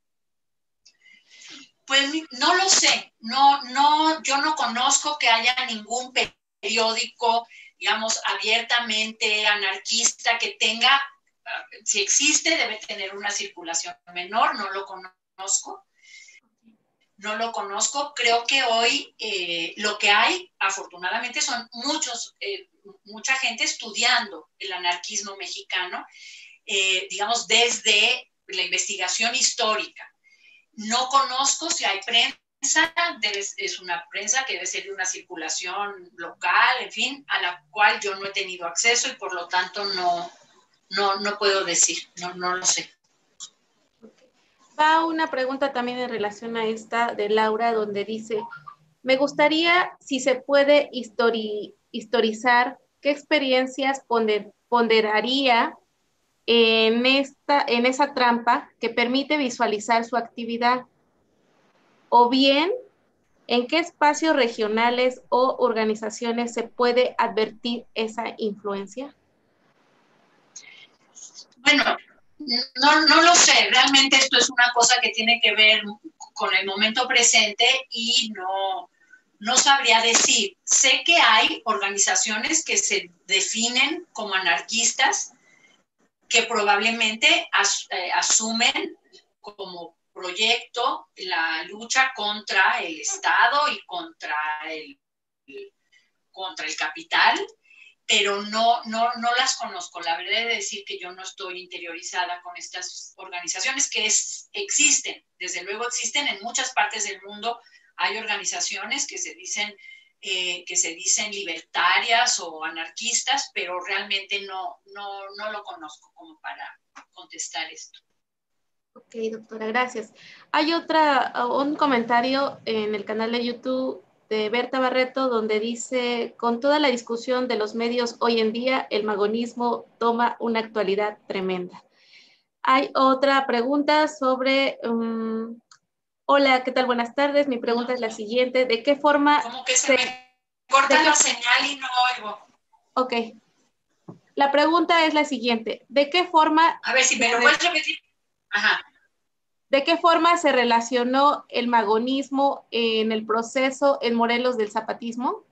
[SPEAKER 2] Pues no lo sé, no, no, yo no conozco que haya ningún periódico, digamos, abiertamente anarquista que tenga, si existe, debe tener una circulación menor, no lo conozco. No lo conozco, creo que hoy eh, lo que hay, afortunadamente, son muchos, eh, mucha gente estudiando el anarquismo mexicano, eh, digamos, desde la investigación histórica. No conozco si hay prensa, debe, es una prensa que debe ser de una circulación local, en fin, a la cual yo no he tenido acceso y por lo tanto no, no, no puedo decir, no, no lo sé.
[SPEAKER 4] Va una pregunta también en relación a esta de Laura, donde dice, Me gustaría, si se puede histori historizar, qué experiencias ponder ponderaría en, esta, en esa trampa que permite visualizar su actividad, o bien en qué espacios regionales o organizaciones se puede advertir esa influencia.
[SPEAKER 2] Bueno, no, no lo sé, realmente esto es una cosa que tiene que ver con el momento presente y no, no sabría decir. Sé que hay organizaciones que se definen como anarquistas que probablemente as, eh, asumen como proyecto la lucha contra el Estado y contra el, contra el capital, pero no, no, no las conozco. La verdad es decir que yo no estoy interiorizada con estas organizaciones que es, existen, desde luego existen en muchas partes del mundo. Hay organizaciones que se dicen, eh, que se dicen libertarias o anarquistas, pero realmente no, no, no lo conozco como para contestar esto.
[SPEAKER 4] Ok, doctora, gracias. Hay otra, un comentario en el canal de YouTube de Berta Barreto, donde dice, con toda la discusión de los medios hoy en día, el magonismo toma una actualidad tremenda. Hay otra pregunta sobre, um, hola, ¿qué tal? Buenas tardes. Mi pregunta es la siguiente, ¿de qué forma...
[SPEAKER 2] Como que se, se me corta la señal y no oigo.
[SPEAKER 4] Ok. La pregunta es la siguiente, ¿de qué forma...
[SPEAKER 2] A ver, si me lo puedes repetir. Ajá.
[SPEAKER 4] ¿De qué forma se relacionó el magonismo en el proceso en Morelos del zapatismo?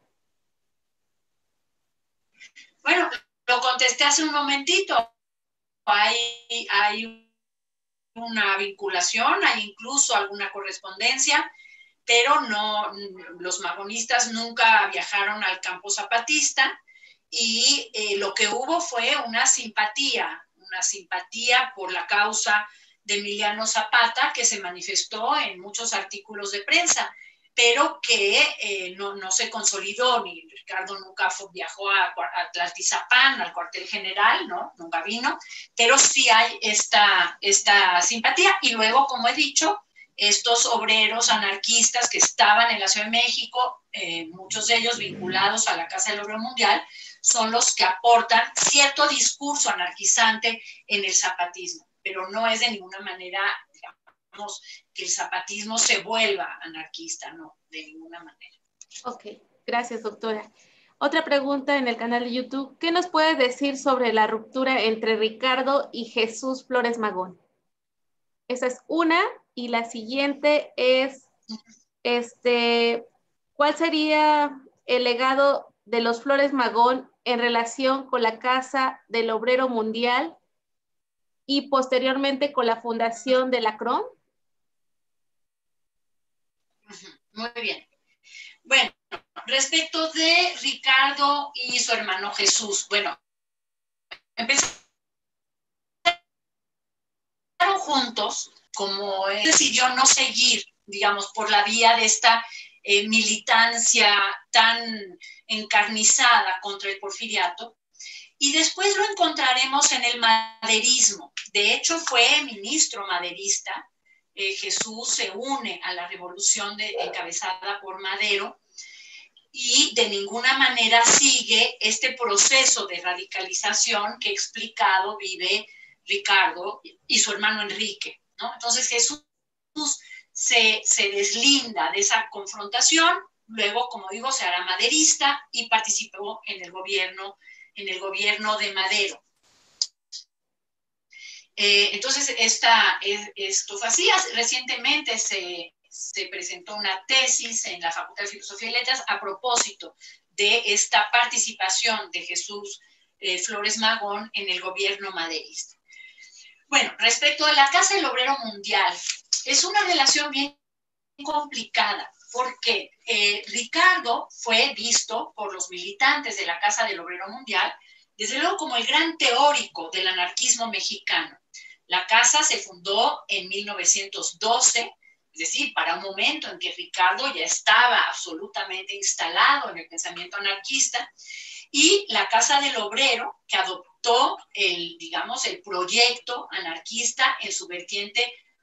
[SPEAKER 2] Bueno, lo contesté hace un momentito. Hay, hay una vinculación, hay incluso alguna correspondencia, pero no, los magonistas nunca viajaron al campo zapatista y eh, lo que hubo fue una simpatía, una simpatía por la causa de Emiliano Zapata, que se manifestó en muchos artículos de prensa, pero que eh, no, no se consolidó, ni Ricardo nunca fue, viajó a, a Tlaltizapán, al cuartel general, ¿no? Nunca vino, pero sí hay esta, esta simpatía. Y luego, como he dicho, estos obreros anarquistas que estaban en la Ciudad de México, eh, muchos de ellos vinculados a la Casa del Obrero Mundial, son los que aportan cierto discurso anarquizante en el zapatismo, pero no es de ninguna manera, digamos, que el zapatismo se vuelva anarquista, no, de ninguna manera.
[SPEAKER 4] Ok, gracias, doctora. Otra pregunta en el canal de YouTube, ¿qué nos puede decir sobre la ruptura entre Ricardo y Jesús Flores Magón? Esa es una, y la siguiente es, este, ¿cuál sería el legado de los Flores Magón en relación con la Casa del Obrero Mundial y posteriormente con la fundación de la C R O M?
[SPEAKER 2] Muy bien. Bueno, respecto de Ricardo y su hermano Jesús, bueno, empezaron juntos, como él decidió no seguir, digamos, por la vía de esta eh, militancia tan encarnizada contra el porfiriato, y después lo encontraremos en el maderismo. De hecho, fue ministro maderista. Eh, Jesús se une a la revolución de, encabezada por Madero y de ninguna manera sigue este proceso de radicalización que explicado vive Ricardo y su hermano Enrique, ¿no? Entonces Jesús se, se deslinda de esa confrontación, luego, como digo, se hará maderista y participó en el gobierno, en el gobierno de Madero. Eh, entonces, esta, esto fue así. Recientemente se, se presentó una tesis en la Facultad de Filosofía y Letras a propósito de esta participación de Jesús eh, Flores Magón en el gobierno maderista. Bueno, respecto a la Casa del Obrero Mundial, es una relación bien complicada, porque eh, Ricardo fue visto por los militantes de la Casa del Obrero Mundial, desde luego como el gran teórico del anarquismo mexicano. La casa se fundó en mil novecientos doce, es decir, para un momento en que Ricardo ya estaba absolutamente instalado en el pensamiento anarquista, y la Casa del Obrero, que adoptó el, digamos, el proyecto anarquista en su vertiente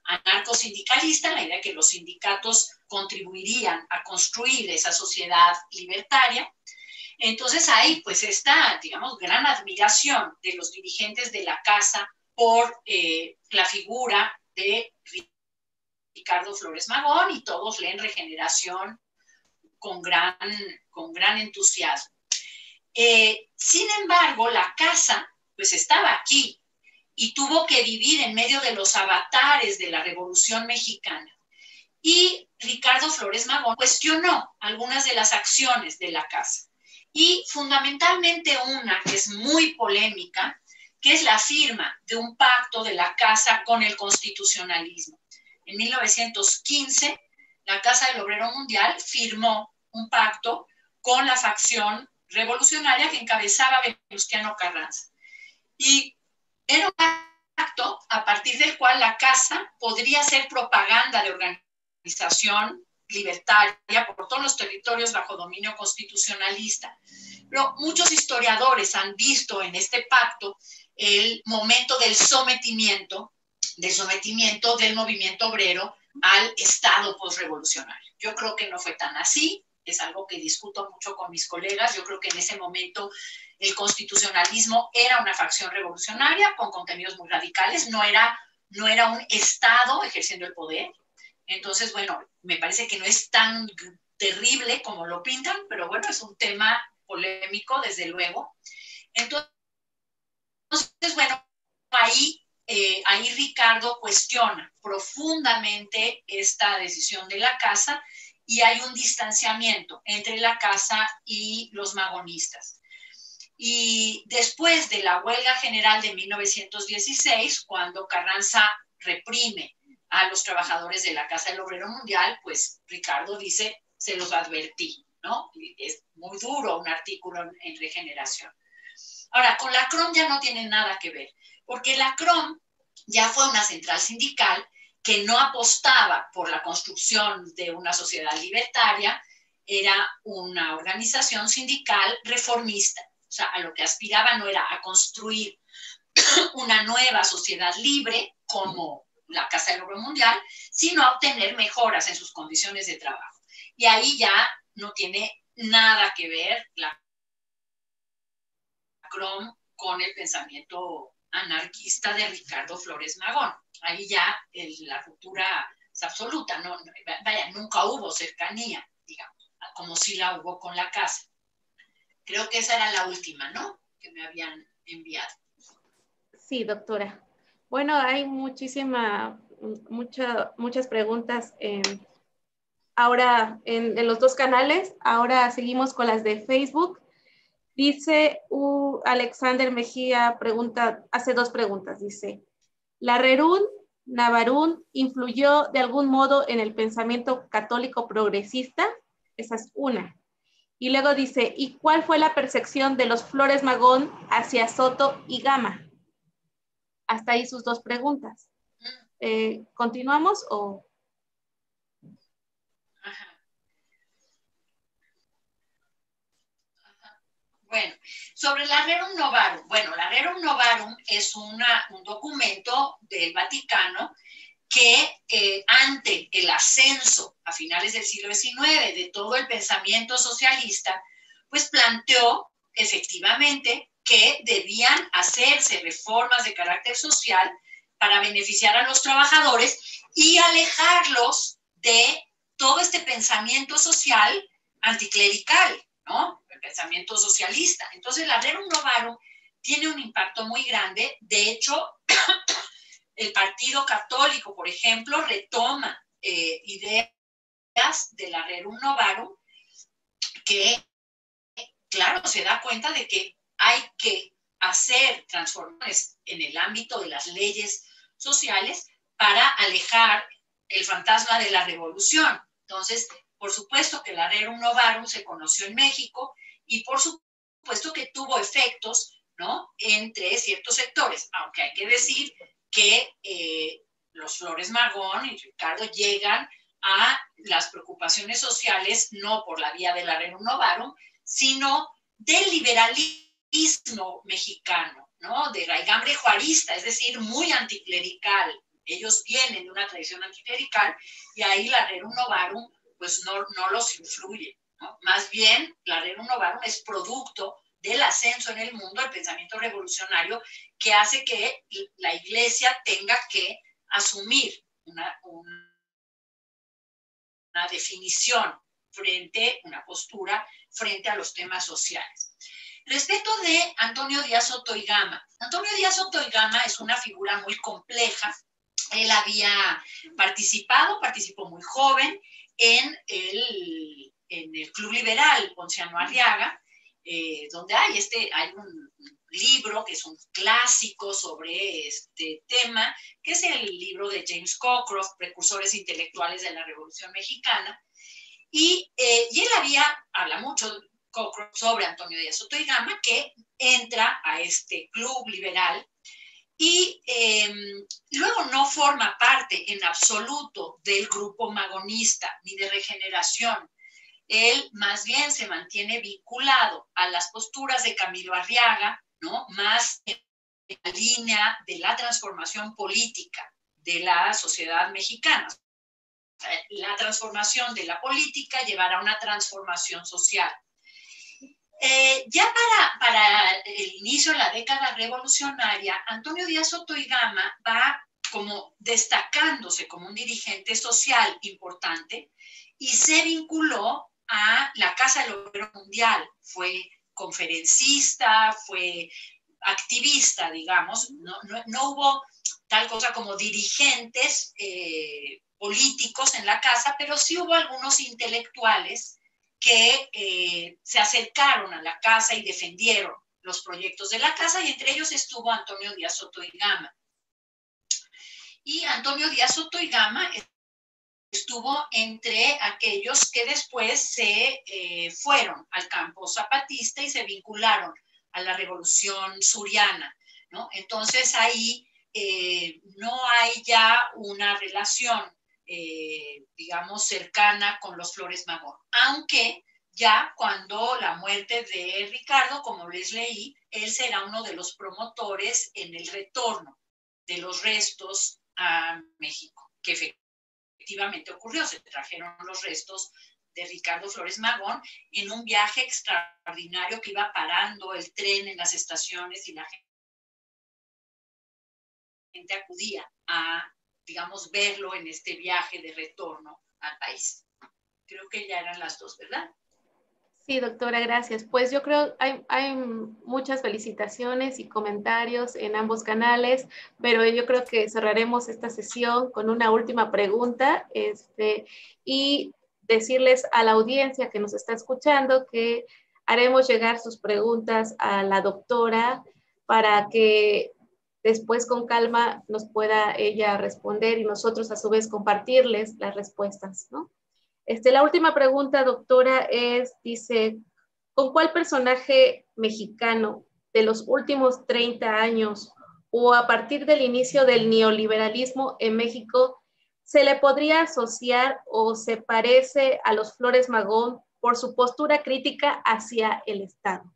[SPEAKER 2] anarcosindicalista, la idea de que los sindicatos contribuirían a construir esa sociedad libertaria. Entonces hay pues esta, digamos, gran admiración de los dirigentes de la casa por eh, la figura de Ricardo Flores Magón, y todos leen Regeneración con gran, con gran entusiasmo. Eh, sin embargo, la casa pues estaba aquí y tuvo que vivir en medio de los avatares de la Revolución Mexicana. Y Ricardo Flores Magón cuestionó algunas de las acciones de la casa. Y fundamentalmente una que es muy polémica, que es la firma de un pacto de la casa con el constitucionalismo. En mil novecientos quince, la Casa del Obrero Mundial firmó un pacto con la facción revolucionaria que encabezaba Venustiano Carranza. Y era un pacto a partir del cual la casa podría hacer propaganda de organización libertaria por todos los territorios bajo dominio constitucionalista. Pero muchos historiadores han visto en este pacto el momento del sometimiento, del sometimiento del movimiento obrero al Estado postrevolucionario. Yo creo que no fue tan así, es algo que discuto mucho con mis colegas. Yo creo que en ese momento el constitucionalismo era una facción revolucionaria con contenidos muy radicales, no era, no era un Estado ejerciendo el poder. Entonces, bueno, me parece que no es tan terrible como lo pintan, pero bueno, es un tema polémico, desde luego. Entonces, bueno, ahí, eh, ahí Ricardo cuestiona profundamente esta decisión de la casa y hay un distanciamiento entre la casa y los magonistas. Y después de la huelga general de mil novecientos dieciséis, cuando Carranza reprime a los trabajadores de la Casa del Obrero Mundial, pues Ricardo dice, se los advertí, ¿no? Es muy duro un artículo en, en Regeneración. Ahora, con la C R O M ya no tiene nada que ver, porque la C R O M ya fue una central sindical que no apostaba por la construcción de una sociedad libertaria, era una organización sindical reformista. O sea, a lo que aspiraba no era a construir una nueva sociedad libre como la Casa del Obrero Mundial, sino a obtener mejoras en sus condiciones de trabajo. Y ahí ya no tiene nada que ver la C R O M con el pensamiento anarquista de Ricardo Flores Magón. Ahí ya el, la ruptura es absoluta, no, no, vaya, nunca hubo cercanía, digamos, como si la hubo con la casa. Creo que esa era la última, ¿no?, que me habían enviado.
[SPEAKER 4] Sí, doctora. Bueno, hay muchísima, mucha, muchas preguntas eh, ahora en, en los dos canales. Ahora seguimos con las de Facebook. Dice uh, Alexander Mejía, pregunta, hace dos preguntas. Dice, ¿la Rerum Novarum influyó de algún modo en el pensamiento católico progresista? Esa es una. Y luego dice, ¿y cuál fue la percepción de los Flores Magón hacia Soto y Gama? Hasta ahí sus dos preguntas. Eh, ¿Continuamos o...?
[SPEAKER 2] Ajá. Ajá. Bueno, sobre la Rerum Novarum. Bueno, la Rerum Novarum es una, un documento del Vaticano que eh, ante el ascenso a finales del siglo diecinueve de todo el pensamiento socialista, pues planteó efectivamente que debían hacerse reformas de carácter social para beneficiar a los trabajadores y alejarlos de todo este pensamiento social anticlerical, ¿no?, el pensamiento socialista. Entonces la Rerum Novarum tiene un impacto muy grande. De hecho, el Partido Católico, por ejemplo, retoma eh, ideas de la Rerum Novarum que, claro, se da cuenta de que hay que hacer transformaciones en el ámbito de las leyes sociales para alejar el fantasma de la revolución. Entonces, por supuesto que la Rerum Novarum se conoció en México y por supuesto que tuvo efectos, ¿no?, entre ciertos sectores, aunque hay que decir que eh, los Flores Magón y Ricardo llegan a las preocupaciones sociales no por la vía de la Rerum Novarum, sino del liberalismo mexicano, ¿no?, de raigambre juarista, es decir, muy anticlerical, Ellos vienen de una tradición anticlerical y ahí la Rerum Novarum pues no, no los influye, ¿no? Más bien, la Rerum Novarum es producto del ascenso en el mundo del pensamiento revolucionario que hace que la Iglesia tenga que asumir una, una definición frente, una postura frente a los temas sociales. Respecto de Antonio Díaz Soto y Gama. Antonio Díaz Soto y Gama es una figura muy compleja. Él había participado, participó muy joven en el, en el Club Liberal Ponciano Arriaga, eh, donde hay, este, hay un libro que es un clásico sobre este tema, que es el libro de James Cockcroft, Precursores Intelectuales de la Revolución Mexicana. Y, eh, y él había, habla mucho sobre Antonio Díaz Soto y Gama, que entra a este club liberal y eh, luego no forma parte en absoluto del grupo magonista ni de Regeneración. Él más bien se mantiene vinculado a las posturas de Camilo Arriaga, ¿no? Más en la línea de la transformación política de la sociedad mexicana. La transformación de la política llevará a una transformación social. Eh, ya para, para el inicio de la década revolucionaria, Antonio Díaz Soto y Gama va como destacándose como un dirigente social importante y se vinculó a la Casa del Obrero Mundial. Fue conferencista, fue activista, digamos. No, no, no hubo tal cosa como dirigentes eh, políticos en la casa, pero sí hubo algunos intelectuales que eh, se acercaron a la casa y defendieron los proyectos de la casa, y entre ellos estuvo Antonio Díaz Soto y Gama. Y Antonio Díaz Soto y Gama estuvo entre aquellos que después se eh, fueron al campo zapatista y se vincularon a la Revolución Suriana, ¿no? Entonces ahí eh, no hay ya una relación Eh, digamos, cercana con los Flores Magón. Aunque ya cuando la muerte de Ricardo, como les leí, él será uno de los promotores en el retorno de los restos a México, que efectivamente ocurrió. Se trajeron los restos de Ricardo Flores Magón en un viaje extraordinario que iba parando el tren en las estaciones y la gente acudía a, digamos, verlo en este viaje de retorno al país. Creo que ya eran las dos, ¿verdad?
[SPEAKER 4] Sí, doctora, gracias. Pues yo creo hay, hay muchas felicitaciones y comentarios en ambos canales, pero yo creo que cerraremos esta sesión con una última pregunta este, y decirles a la audiencia que nos está escuchando que haremos llegar sus preguntas a la doctora para que después con calma nos pueda ella responder y nosotros a su vez compartirles las respuestas, ¿no? Este, la última pregunta, doctora, es, dice, ¿con cuál personaje mexicano de los últimos treinta años o a partir del inicio del neoliberalismo en México se le podría asociar o se parece a los Flores Magón por su postura crítica hacia el Estado?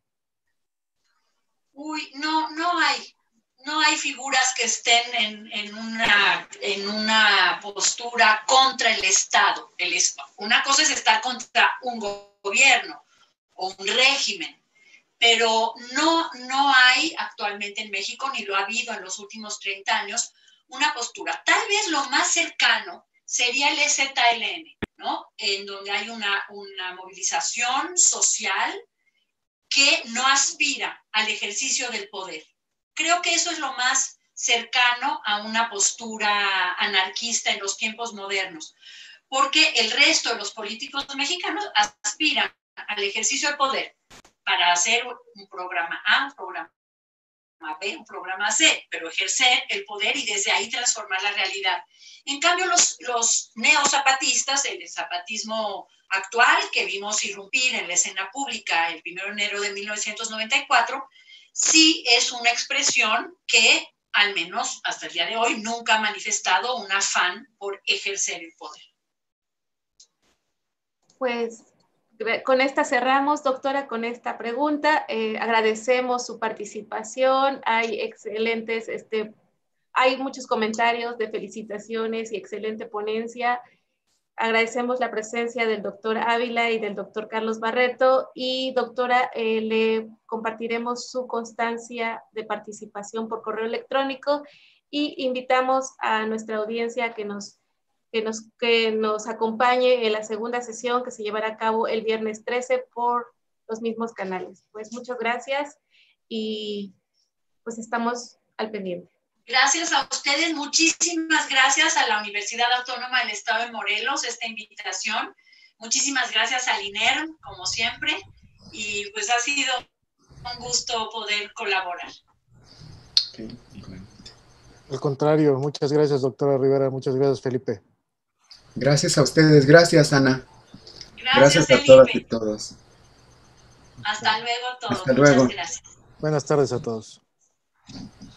[SPEAKER 2] Uy, no, no hay. No hay figuras que estén en, en, una, en una postura contra el Estado. El, una cosa es estar contra un gobierno o un régimen, pero no, no hay actualmente en México, ni lo ha habido en los últimos treinta años, una postura. Tal vez lo más cercano sería el E Z L N, ¿no? En donde hay una, una movilización social que no aspira al ejercicio del poder. Creo que eso es lo más cercano a una postura anarquista en los tiempos modernos, porque el resto de los políticos mexicanos aspiran al ejercicio del poder para hacer un programa A, un programa B, un programa C, pero ejercer el poder y desde ahí transformar la realidad. En cambio, los, los neozapatistas, el zapatismo actual que vimos irrumpir en la escena pública el primero de enero de mil novecientos noventa y cuatro, sí es una expresión que, al menos hasta el día de hoy, nunca ha manifestado un afán por ejercer el poder.
[SPEAKER 4] Pues con esta cerramos, doctora, con esta pregunta. Eh, agradecemos su participación. Hay excelentes este, hay muchos comentarios de felicitaciones y excelente ponencia. Agradecemos la presencia del doctor Ávila y del doctor Carlos Barreto, y doctora, eh, le compartiremos su constancia de participación por correo electrónico, y invitamos a nuestra audiencia que nos, que nos, que nos acompañe en la segunda sesión que se llevará a cabo el viernes trece por los mismos canales. Pues muchas gracias y pues estamos al pendiente.
[SPEAKER 2] Gracias a ustedes, muchísimas gracias a la Universidad Autónoma del Estado de Morelos, esta invitación. Muchísimas gracias al INERM, como siempre, y pues ha sido un gusto poder colaborar.
[SPEAKER 5] Okay.
[SPEAKER 3] Al contrario, muchas gracias, doctora Rivera, muchas gracias, Felipe.
[SPEAKER 5] Gracias a ustedes, gracias, Ana.
[SPEAKER 2] Gracias,
[SPEAKER 5] gracias a
[SPEAKER 2] Felipe.
[SPEAKER 5] todas y todos.
[SPEAKER 2] Hasta luego a todos.
[SPEAKER 5] Hasta luego.
[SPEAKER 2] Muchas gracias.
[SPEAKER 3] Buenas tardes a todos.